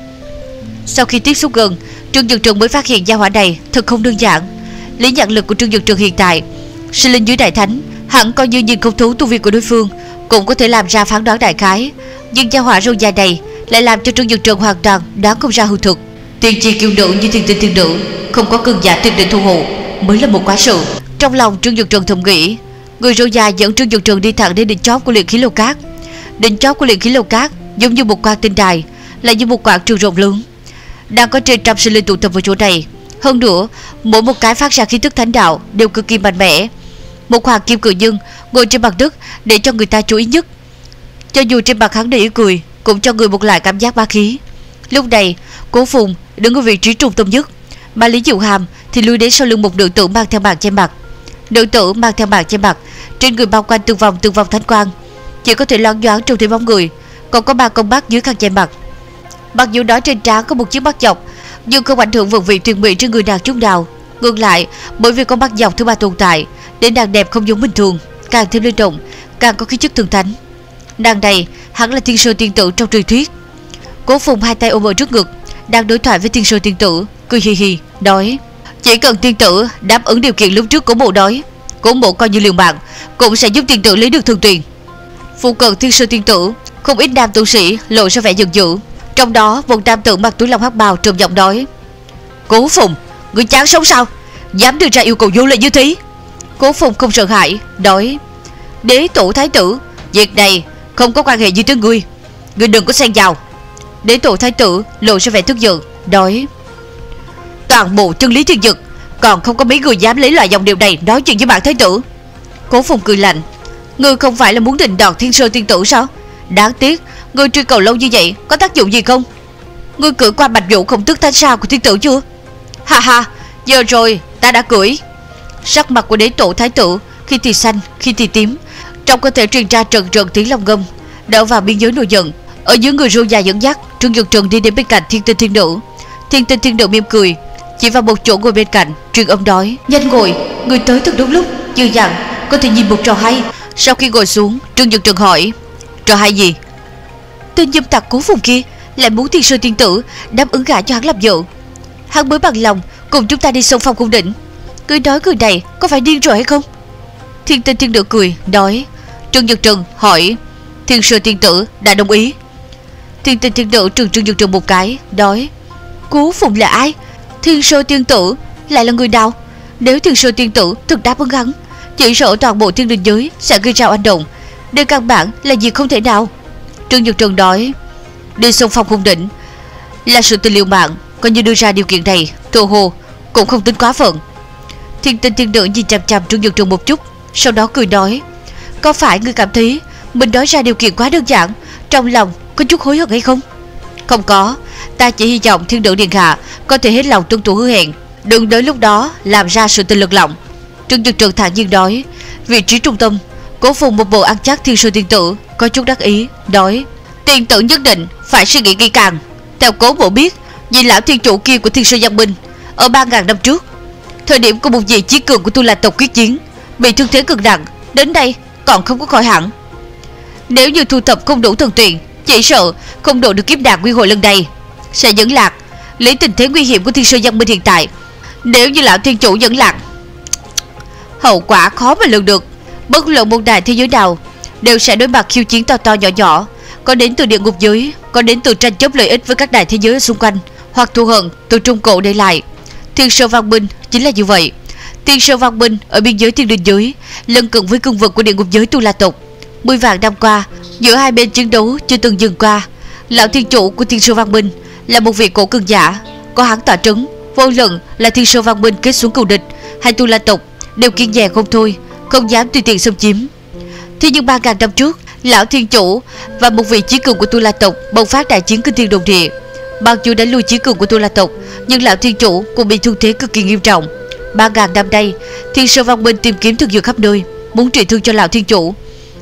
Sau khi tiếp xúc gần, Trương Nhật Trần mới phát hiện gia hỏa này thật không đơn giản. Lý nhận lực của Trương Nhật Trần hiện tại, sinh linh dưới đại thánh, hẳn coi như nhìn không thấu tu vi của đối phương cũng có thể làm ra phán đoán đại khái, nhưng gia hỏa râu dài này lại làm cho Trương Nhật Trần hoàn toàn đoán không ra hư thực. Tiên tri kiêu nữ như Thiên Tinh Thiên Nữ, không có cường giả tuyệt đỉnh thu hộ mới là một quá sự. Trong lòng Trương Nhật Trần thầm nghĩ, người râu dài dẫn Trương Nhật Trần đi thẳng đến đỉnh chóp của luyện khí lô cát. Đỉnh chóp của luyện khí lô cát giống như một quan tinh đài, lại như một quảng trường rộng lớn, đang có trên trăm sinh linh tụ tập vào chỗ này. Hơn nữa, mỗi một cái phát ra khí tức thánh đạo đều cực kỳ mạnh mẽ. Một hoàng kim cự nhân ngồi trên mặt đất để cho người ta chú ý nhất. Cho dù trên mặt hắn để ý cười, cũng cho người một loại cảm giác bá khí. Lúc này, Cố Phùng đứng ở vị trí trung tâm nhất, mà Lý Diệu Hàm thì lui đến sau lưng một nữ tử mang theo màn che mặt. Nữ tử mang theo màn che mặt, trên người bao quanh từng vòng thánh quang, chỉ có thể loáng nhoáng trông thấy bóng người, còn có 3 con mắt dưới khăn che mặt. Mặc dù đó trên trán có một chiếc mắt dọc, nhưng không ảnh hưởng vận vị tuyệt mỹ trên người nàng chút nào. Ngược lại, bởi vì con mắt dọc thứ 3 tồn tại, để nàng đẹp không giống bình thường, càng thêm linh động, càng có khí chất thần thánh. Nàng này hẳn là Thiên Sơn tiên tử trong truyền thuyết. Cố Phùng 2 tay ôm ở trước ngực, đang đối thoại với Thiên Sơn tiên tử, cười hì hì nói: chỉ cần tiên tử đáp ứng điều kiện lúc trước của bộ nói, của bộ coi như liều mạng cũng sẽ giúp tiên tử lấy được thần tuyền. Phụ cận Thiên Sơn tiên tử, không ít nam tu sĩ lộ ra vẻ giận dữ. Trong đó một nam tử mặc túi lông hắc bào trầm giọng nói: Cố Phùng, người chán sống sao, dám đưa ra yêu cầu vô lệ như thế? Cố Phùng không sợ hãi nói: đế tổ thái tử, việc này không có quan hệ gì tới ngươi đừng có xen vào. Đế tổ thái tử lộ ra vẻ tức giận nói: toàn bộ chân lý thiên dực còn không có mấy người dám lấy loại dòng điều này nói chuyện với bạn thái tử. Cố Phùng cười lạnh: ngươi không phải là muốn định đoạt Thiên Sơn tiên tử sao? Đáng tiếc, ngươi truy cầu lâu như vậy có tác dụng gì không? Ngươi cưỡi qua bạch vũ không tức thánh sao của thiên tử chưa? Ha ha, giờ rồi ta đã cưỡi. Sắc mặt của đế tổ thái tử khi thì xanh khi thì tím, trong cơ thể truyền ra trận trận tiếng long ngâm, đỡ vào biên giới nổi giận. Ở dưới người râu dài dẫn dắt, Trương Nhật Trần đi đến bên cạnh Thiên Tinh Thiên Nữ. Thiên Tinh Thiên Nữ mỉm cười, chỉ vào một chỗ ngồi bên cạnh, truyền âm nói: nhanh ngồi, người tới thật đúng lúc, vừa dặn có thể nhìn một trò hay. Sau khi ngồi xuống, Trương Nhật Trần hỏi: trò hay gì? Tên dâm tặc Cố Phùng kia lại muốn Thiên Sơn tiên tử đáp ứng gả cho hắn làm vợ. Hắn mới bằng lòng cùng chúng ta đi sông Phong Cung Đỉnh. Người nói người này có phải điên rồi hay không? Thiên Tinh Thiên Nữ cười nói. Trương Nhật Trần hỏi: Thiên Sơn tiên tử đã đồng ý? Thiên Tinh Thiên Nữ trừng Trương Nhật Trần một cái nói: Cố Phùng là ai? Thiên Sơn tiên tử lại là người nào? Nếu Thiên Sơn tiên tử thực đáp ứng hắn, chỉ sợ toàn bộ thiên đình giới sẽ gây ra oanh động. Đây căn bản là việc không thể nào. Trương Nhật Trần nói: đi sông Phong Cung Đỉnh là sự tình liều mạng, coi như đưa ra điều kiện này Tô Hồ cũng không tính quá phận. Thiên Tinh Thiên Nữ nhìn chằm chằm Trương Nhật Trần một chút, sau đó cười nói: có phải ngươi cảm thấy mình nói ra điều kiện quá đơn giản, trong lòng có chút hối hận hay không? Không có, ta chỉ hy vọng Thiên Nữ điện hạ có thể hết lòng tuân thủ hứa hẹn, đừng đến lúc đó làm ra sự tình lật lọng. Trương Nhật Trần thản nhiên nói. Vị trí trung tâm, Cố Phùng một bộ ăn chắc Thiên Sơn tiên tử có chút đắc ý nói: tiên tử nhất định phải suy nghĩ kỹ càng. Theo Cố bộ biết, vị lão thiên chủ kia của Thiên Sơn Giang Minh ở 3000 năm trước, thời điểm của một vị chí cường của Tu La tộc quyết chiến, bị thương thế cực nặng, đến đây còn không có khỏi hẳn. Nếu như thu thập không đủ thần tuyền, chỉ sợ không độ được kiếp nạn nguy hồi lần này, sẽ dẫn lạc. Lấy tình thế nguy hiểm của Thiên Sơn Giang Minh hiện tại, nếu như lão thiên chủ dẫn lạc, hậu quả khó mà lường được. Bất luận một đại thế giới nào đều sẽ đối mặt khiêu chiến to to nhỏ nhỏ, có đến từ địa ngục giới, có đến từ tranh chấp lợi ích với các đại thế giới ở xung quanh, hoặc thù hận từ trung cổ để lại. Thiên Sơn Văn Minh chính là như vậy. Thiên Sơn Văn Minh ở biên giới thiên đình giới, lân cận với cương vực của địa ngục giới Tu La tộc. 10 vạn năm qua, giữa hai bên chiến đấu chưa từng dừng qua. Lão thiên chủ của Thiên Sơn Văn Minh là một vị cổ cường giả, có hắn tọa trấn, vô luận là Thiên Sơn Văn Minh kết xuống cừu địch hay Tu La tộc đều kiên dè không thôi, không dám tùy tiện xâm chiếm. Thế nhưng 3000 năm trước, lão thiên chủ và một vị chí cường của Tu La tộc bộc phát đại chiến kinh thiên động địa. Mặc dù đã lui chí cường của Tu La tộc, nhưng lão thiên chủ cũng bị thương thế cực kỳ nghiêm trọng. 3000 năm nay, Thiên Sơn Văn Minh tìm kiếm thực dược khắp nơi, muốn trị thương cho lão thiên chủ.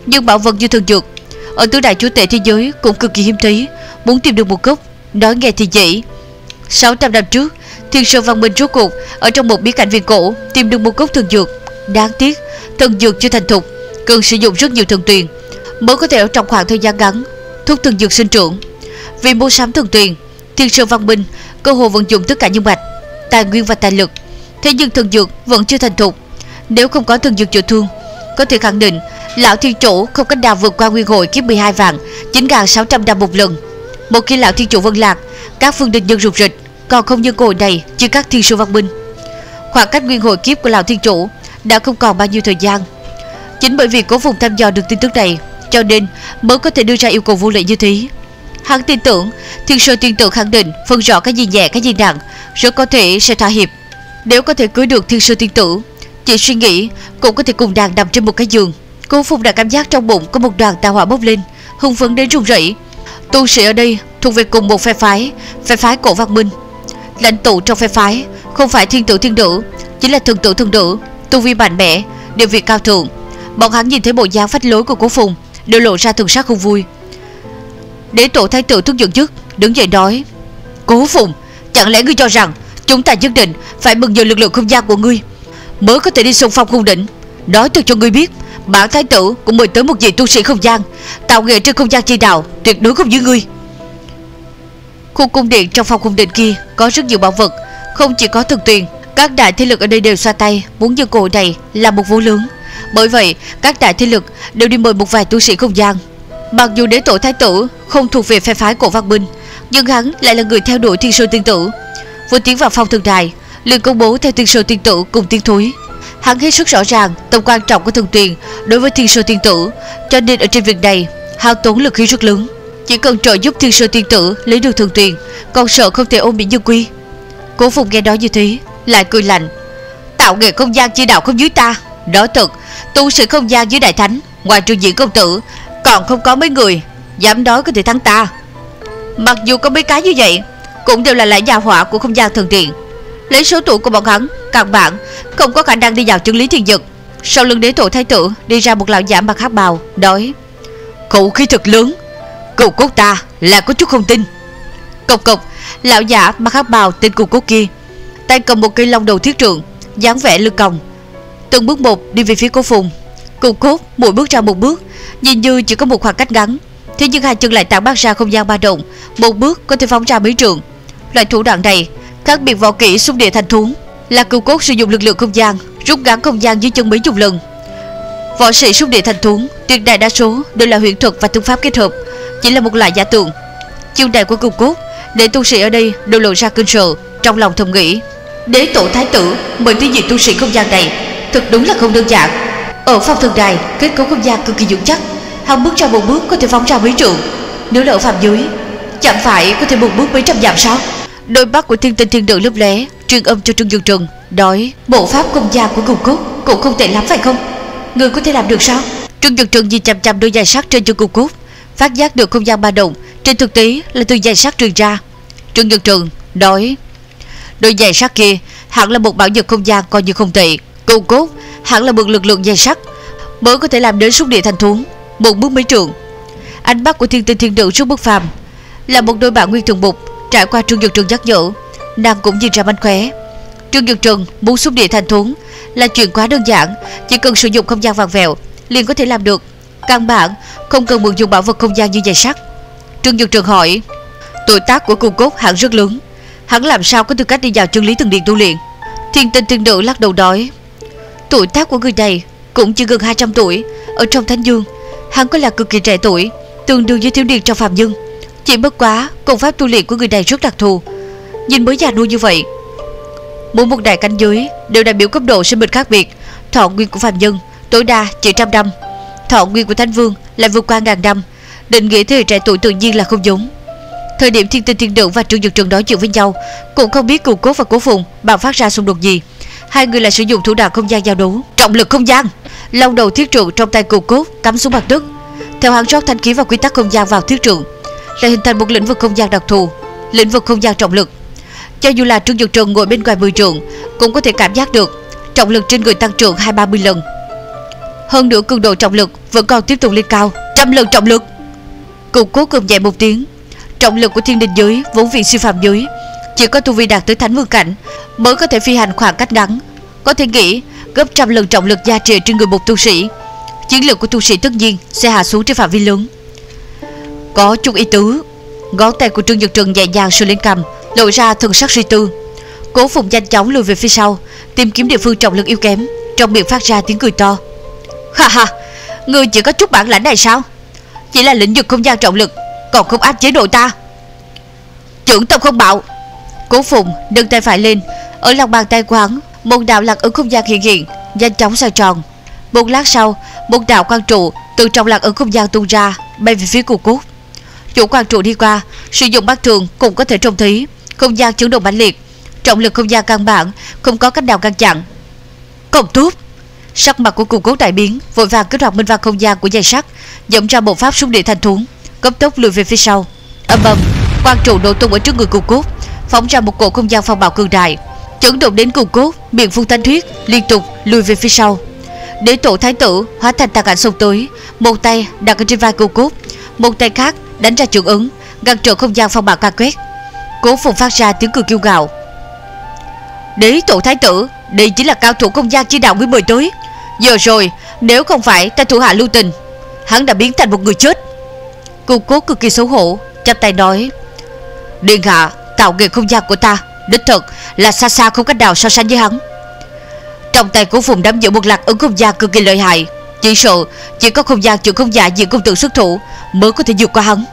Nhưng bảo vật như thần dược ở tứ đại chúa tể thế giới cũng cực kỳ hiếm thấy. Muốn tìm được một gốc, nói nghe thì dễ. 600 năm trước, Thiên Sơn văn minh rốt cuộc ở trong một bí cảnh viễn cổ tìm được một gốc thần dược. Đáng tiếc, thần dược chưa thành thục, cần sử dụng rất nhiều thần tuyền mới có thể ở trong khoảng thời gian ngắn thúc thần dược sinh trưởng. Vì mua sắm thần tuyền, Thiên Sơn văn minh cơ hồ vận dụng tất cả nhân mạch, tài nguyên và tài lực. Thế nhưng thần dược vẫn chưa thành thục. Nếu không có thần dược chữa thương, có thể khẳng định lão thiên chủ không cách nào vượt qua nguyên hội kiếp 12 vạn 9.600 năm một lần. Một khi lão thiên chủ vân lạc, các phương địch nhân rụt rịch, còn không nhân hội này chưa các Thiên Sơn văn minh. Khoảng cách nguyên hội kiếp của lão thiên chủ đã không còn bao nhiêu thời gian. Chính bởi vì Cố Phùng thăm dò được tin tức này, cho nên mới có thể đưa ra yêu cầu vô lệ như thế. Hắn tin tưởng Thiên Sơn tiên tử khẳng định phân rõ cái gì nhẹ cái gì nặng, rất có thể sẽ thỏa hiệp. Nếu có thể cưới được Thiên Sơn tiên tử, chỉ suy nghĩ cũng có thể cùng nàng nằm trên một cái giường. Cố Phùng đã cảm giác trong bụng có một đoàn tà hỏa bốc lên, hưng phấn đến run rẩy. Tu sĩ ở đây thuộc về cùng một phe phái Cổ Văn Minh. Lãnh tụ trong phe phái không phải thiên tử thiên nữ, chính là thần tử thần nữ, tu vi mạnh mẽ, địa vị cao thượng. Bọn hắn nhìn thấy bộ dáng phách lối của Cố Phùng đều lộ ra thần sắc không vui. Đế tổ thái tử tức giận trước đứng dậy nói: Cố Phùng, chẳng lẽ ngươi cho rằng chúng ta nhất định phải mừng nhờ lực lượng không gian của ngươi mới có thể đi xung phong cung đỉnh? Nói thật cho ngươi biết, bản thái tử cũng mời tới một vị tu sĩ không gian, tạo nghệ trên không gian chi đạo tuyệt đối không như ngươi. Khu cung điện trong phòng cung điện kia có rất nhiều bảo vật, không chỉ có thần tuyền. Các đại thế lực ở đây đều xoa tay muốn nhân cổ này là một vô lớn. Bởi vậy các đại thế lực đều đi mời một vài tu sĩ không gian. Mặc dù đế tổ thái tử không thuộc về phe phái Cổ Văn Minh, nhưng hắn lại là người theo đuổi Thiên Sơn tiên tử. Vừa tiến vào phòng thường đài, liền công bố theo Thiên Sơn tiên tử cùng tiến thối. Hắn hết sức rõ ràng tầm quan trọng của thần tuyền đối với Thiên Sơn tiên tử, cho nên ở trên việc này hao tốn lực khí rất lớn. Chỉ cần trợ giúp Thiên Sơn tiên tử lấy được thần tuyền, còn sợ không thể ôm bị nhân quy. Cố Phùng nghe nói như thế lại cười lạnh: tạo nghệ không gian chi đạo không dưới ta. Đó thật, tu sĩ không gian dưới đại thánh, ngoài trừ Diễn công tử, còn không có mấy người dám nói có thể thắng ta. Mặc dù có mấy cái như vậy, cũng đều là lại gia hỏa của không gian thần điện. Lấy số tuổi của bọn hắn, căn bản không có khả năng đi vào chân lý thiên dực. Sau lưng đế tổ thái tử đi ra một lão giả mặc hắc bào, nói: khẩu khí thật lớn, Cừu Cốt ta là có chút không tin. Cộc cộc, lão giả mặc hắc bào tên Cừu Cốt kia tay cầm một cây long đầu thiết trượng, dáng vẻ lưng còng, từng bước một đi về phía Cố Phùng. Cừu Cốt mỗi bước ra một bước, nhìn như chỉ có một khoảng cách ngắn, thế nhưng hai chân lại tản mát ra không gian ba động, một bước có thể phóng ra mấy trượng. Loại thủ đoạn này khác biệt võ kỹ xung địa thành thốn, là Cừu Cốt sử dụng lực lượng không gian rút ngắn không gian dưới chân mấy chục lần. Võ sĩ xung địa thành thốn tuyệt đại đa số đều là huyền thuật và thương pháp kết hợp, chỉ là một loại giả tượng. Chiêu này của Cừu Cốt để tu sĩ ở đây đều lộ ra kinh sợ, trong lòng thầm nghĩ: đế tổ thái tử mời tới vị tu sĩ không gian này thật đúng là không đơn giản. Ở phòng thần đài kết cấu không gian cực kỳ vững chắc, hắn bước ra một bước có thể phóng ra mấy trượng, nếu là ở phạm giới chẳng phải có thể một bước mấy trăm dặm sao? Đôi mắt của thiên tinh thiên nữ lấp lóe, truyền âm cho Trương Dương Trần nói: bộ pháp không gian của Cừu Cốt cũng không tệ lắm phải không? Người có thể làm được sao? Trương Dương Trần nhìn chằm chằm đôi giày sắt trên chân Cừu Cốt, phát giác được không gian ba động trên thực tế là từ giày sắt truyền ra. Trương Dương Trần nói: đôi giày sắt kia hẳn là một bảo vật không gian coi như không tệ. Cừu Cốt hẳn là mượn lực lượng giày sắt mới có thể làm đến xúc địa thành thốn, một bước mấy trượng. Ánh mắt của thiên tinh thiên nữ rất bất phàm, là một đôi bạn nguyên thường mục. Trải qua Trương Dương Trần nhắc nhở, nàng cũng nhìn ra mánh khóe. Trương Dương Trần muốn xúc địa thành thốn là chuyện quá đơn giản, chỉ cần sử dụng không gian vặn vẹo liền có thể làm được, căn bản không cần mượn dùng bảo vật không gian như giày sắt. Trương Dương Trần hỏi: tuổi tác của Cừu Cốt hẳn rất lớn, hắn làm sao có tư cách đi vào chân lý thần điện tu luyện? Thiên tinh thiên nữ lắc đầu nói: tuổi tác của người này cũng chỉ gần 200 tuổi. Ở trong Thánh Dương, hắn có là cực kỳ trẻ tuổi, tương đương với thiếu niên trong phàm nhân. Chỉ bất quá công pháp tu luyện của người này rất đặc thù, nhìn mới già nua như vậy. Mỗi một đại cảnh giới đều đại biểu cấp độ sinh mệnh khác biệt. Thọ nguyên của phàm nhân tối đa chỉ 100 năm, thọ nguyên của Thánh Vương lại vượt qua 1000 năm. Định nghĩa thế hệ trẻ tuổi tự nhiên là không giống. Thời điểm thiên tinh thiên nữ và Trương Dương Trần nói chuyện với nhau, cũng không biết Cừu Cốt và Cố Phùng bạo phát ra xung đột gì. Hai người lại sử dụng thủ đoạn không gian giao đấu. Trọng lực không gian, long đầu thiết trượng trong tay Cừu Cốt cắm xuống mặt đất. Theo hắn rót thanh khí và quy tắc không gian vào thiết trượng, lại hình thành một lĩnh vực không gian đặc thù, lĩnh vực không gian trọng lực. Cho dù là Trương Dương Trần ngồi bên ngoài 10 trượng cũng có thể cảm giác được trọng lực trên người tăng trưởng 20-30 lần. Hơn nữa cường độ trọng lực vẫn còn tiếp tục lên cao. 100 lần trọng lực. Cục Cốt gầm nhẹ một tiếng. Trọng lực của thiên đình giới vốn vì siêu phàm giới, chỉ có tu vi đạt tới thánh vương cảnh mới có thể phi hành khoảng cách ngắn. Có thể nghĩ gấp 100 lần trọng lực gia trì trên người một tu sĩ, chiến lược của tu sĩ tất nhiên sẽ hạ xuống trên phạm vi lớn. Có chút ý tứ. Ngón tay của Trương Nhật Trần nhẹ nhàng sờ lên cằm, lộ ra thần sắc suy tư. Cố Phùng nhanh chóng lùi về phía sau, tìm kiếm địa phương trọng lực yếu kém, trong miệng phát ra tiếng cười to. Ha ha, người chỉ có chút bản lãnh này sao? Chỉ là lĩnh vực không gian trọng lực, còn không áp chế nổi ta. Chưởng tâm không bạo. Cố Phùng nâng tay phải lên, ở lòng bàn tay của hắn một đạo lạc ấn không gian hiện hiện, nhanh chóng xoay tròn. Một lát sau, một đạo quang trụ từ trong lạc ấn không gian tung ra, bay về phía Cục Cốt. Chủ quang trụ đi qua, sử dụng mắt thường cũng có thể trông thấy không gian chấn động mãnh liệt, trọng lực không gian căn bản không có cách nào ngăn chặn. Công tốt. Sắc mặt của Cục Cốt đại biến, vội vàng kích hoạt minh văn không gian của dây sắt, dẫm ra bộ pháp xung địa thành thốn, cấp tốc lùi về phía sau. Âm ầm, quang trụ nổ tung ở trước người Cục Cốt, phóng ra một cổ không gian phong bạo cường đại, chấn động đến Cục Cốt miệng phun thanh thuyết, liên tục lùi về phía sau. Đế tổ thái tử hóa thành tà ảnh xông tới, một tay đặt ở trên vai Cục Cốt, một tay khác đánh ra chưởng ứng, ngăn trở không gian phong bạo ca quét. Cố Phùng phát ra tiếng cười kiêu ngạo. Đế tổ thái tử, đây chính là cao thủ không gian chi đạo mới mời tới. Giờ rồi, nếu không phải ta thủ hạ lưu tình, hắn đã biến thành một người chết. Cục Cốt cực kỳ xấu hổ, chắp tay nói: Điện hạ, tạo nghệ không gian của ta đích thực là xa xa không cách nào so sánh với hắn. Trong tay Cố Phùng nắm giữ một lạc ấn không gian cực kỳ lợi hại, chỉ sợ chỉ có không gian trưởng không giả diện công tử xuất thủ mới có thể vượt qua hắn.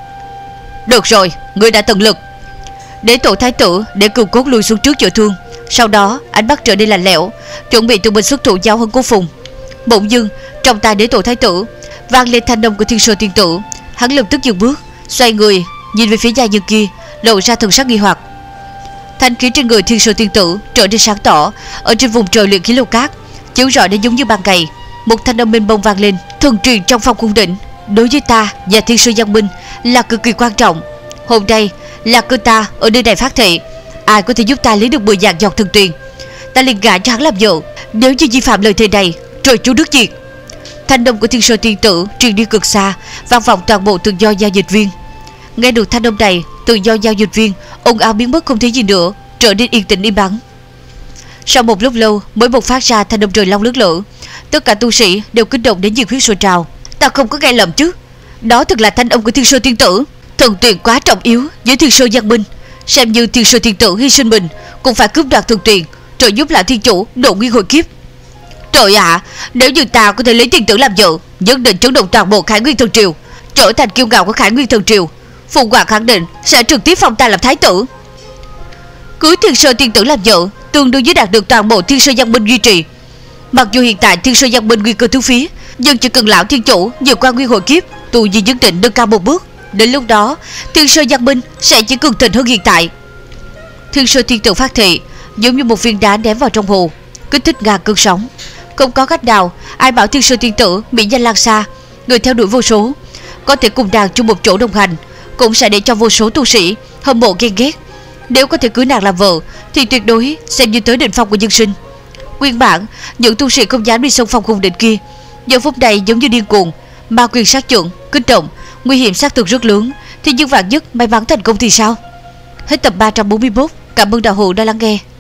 Được rồi, ngươi đã tận lực. Đế tổ thái tử để Cục Cốt lùi xuống trước chữa thương, sau đó ánh mắt trở nên lạnh lẽo, chuẩn bị tự mình xuất thủ giao hơn Cố Phùng. Bỗng dưng trong tai đế tổ thái tử vang lên thanh âm của Thiên Sơ tiên tử, hắn lập tức dừng bước, xoay người nhìn về phía giai nhân kia, lộ ra thần sắc nghi hoặc. Thanh khí trên người Thiên Sơ tiên tử trở nên sáng tỏ, ở trên vùng trời luyện khí lô cát chiếu rọi đến giống như ban ngày. Một thanh âm mênh mông vang lên, thần truyền trong phong cung đỉnh, đối với ta và Thiên Sơ Văn Minh là cực kỳ quan trọng. Hôm nay là cơ ta ở nơi này phát thệ, ai có thể giúp ta lấy được 10 vạn giọt thần tuyền, ta liền gả cho hắn làm vợ. Nếu như vi phạm lời thề này, trời chú nước diệt. Thanh âm của Thiên Sơ tiên tử truyền đi cực xa, vang vọng toàn bộ tự do giao dịch viên. Nghe được thanh âm này, tự do giao dịch viên ồn ào biến mất không thấy gì nữa, trở nên yên tĩnh im ắng. Sau một lúc lâu mới bộc phát ra thanh âm trời long lướt lở, tất cả tu sĩ đều kích động đến nhiệt huyết sôi trào. Ta không có nghe lầm chứ? Đó thực là thanh âm của Thiên Sơ tiên tử. Thần tuyền quá trọng yếu với Thiên Sơ Văn Minh, xem như Thiên Sơ tiên tử hy sinh mình cũng phải cướp đoạt thần tuyền, trợ giúp lại thiên chủ độ nguyên hồi kiếp. Trời ạ, nếu như ta có thể lấy tiên tử làm vợ, nhất định chấn động toàn bộ Khải Nguyên thần triều, trở thành kiêu ngạo của Khải Nguyên thần triều. Phụ hoàng khẳng định sẽ trực tiếp phong ta làm thái tử. Cưới Thiên Sơ tiên tử làm vợ tương đương với đạt được toàn bộ Thiên Sơ Văn Minh duy trì. Mặc dù hiện tại Thiên Sơ Văn Minh nguy cơ thiếu phí, nhưng chỉ cần lão thiên chủ vượt qua nguyên hồi kiếp, tu vi nhất định nâng cao một bước. Đến lúc đó Thiên Sơ Văn Minh sẽ chỉ cường thịnh hơn hiện tại. Thiên Sơ tiên tử phát thị giống như một viên đá ném vào trong hồ, kích thích ngàn cơn sóng. Không có cách nào, ai bảo Thiên Sơ tiên tử mỹ danh lan xa, người theo đuổi vô số, có thể cùng nàng chung một chỗ đồng hành, cũng sẽ để cho vô số tu sĩ hâm mộ ghen ghét. Nếu có thể cưới nàng làm vợ thì tuyệt đối xem như tới đỉnh phong của nhân sinh. Nguyên bản những tu sĩ không dám đi sông phong cung đỉnh kia, giờ phút này giống như điên cuồng, ma quyền sát trưởng, kích động, nguy hiểm xác thực rất lớn. Thì nhưng vạn nhất may mắn thành công thì sao? Hết tập 341. Cảm ơn đạo hữu đã lắng nghe.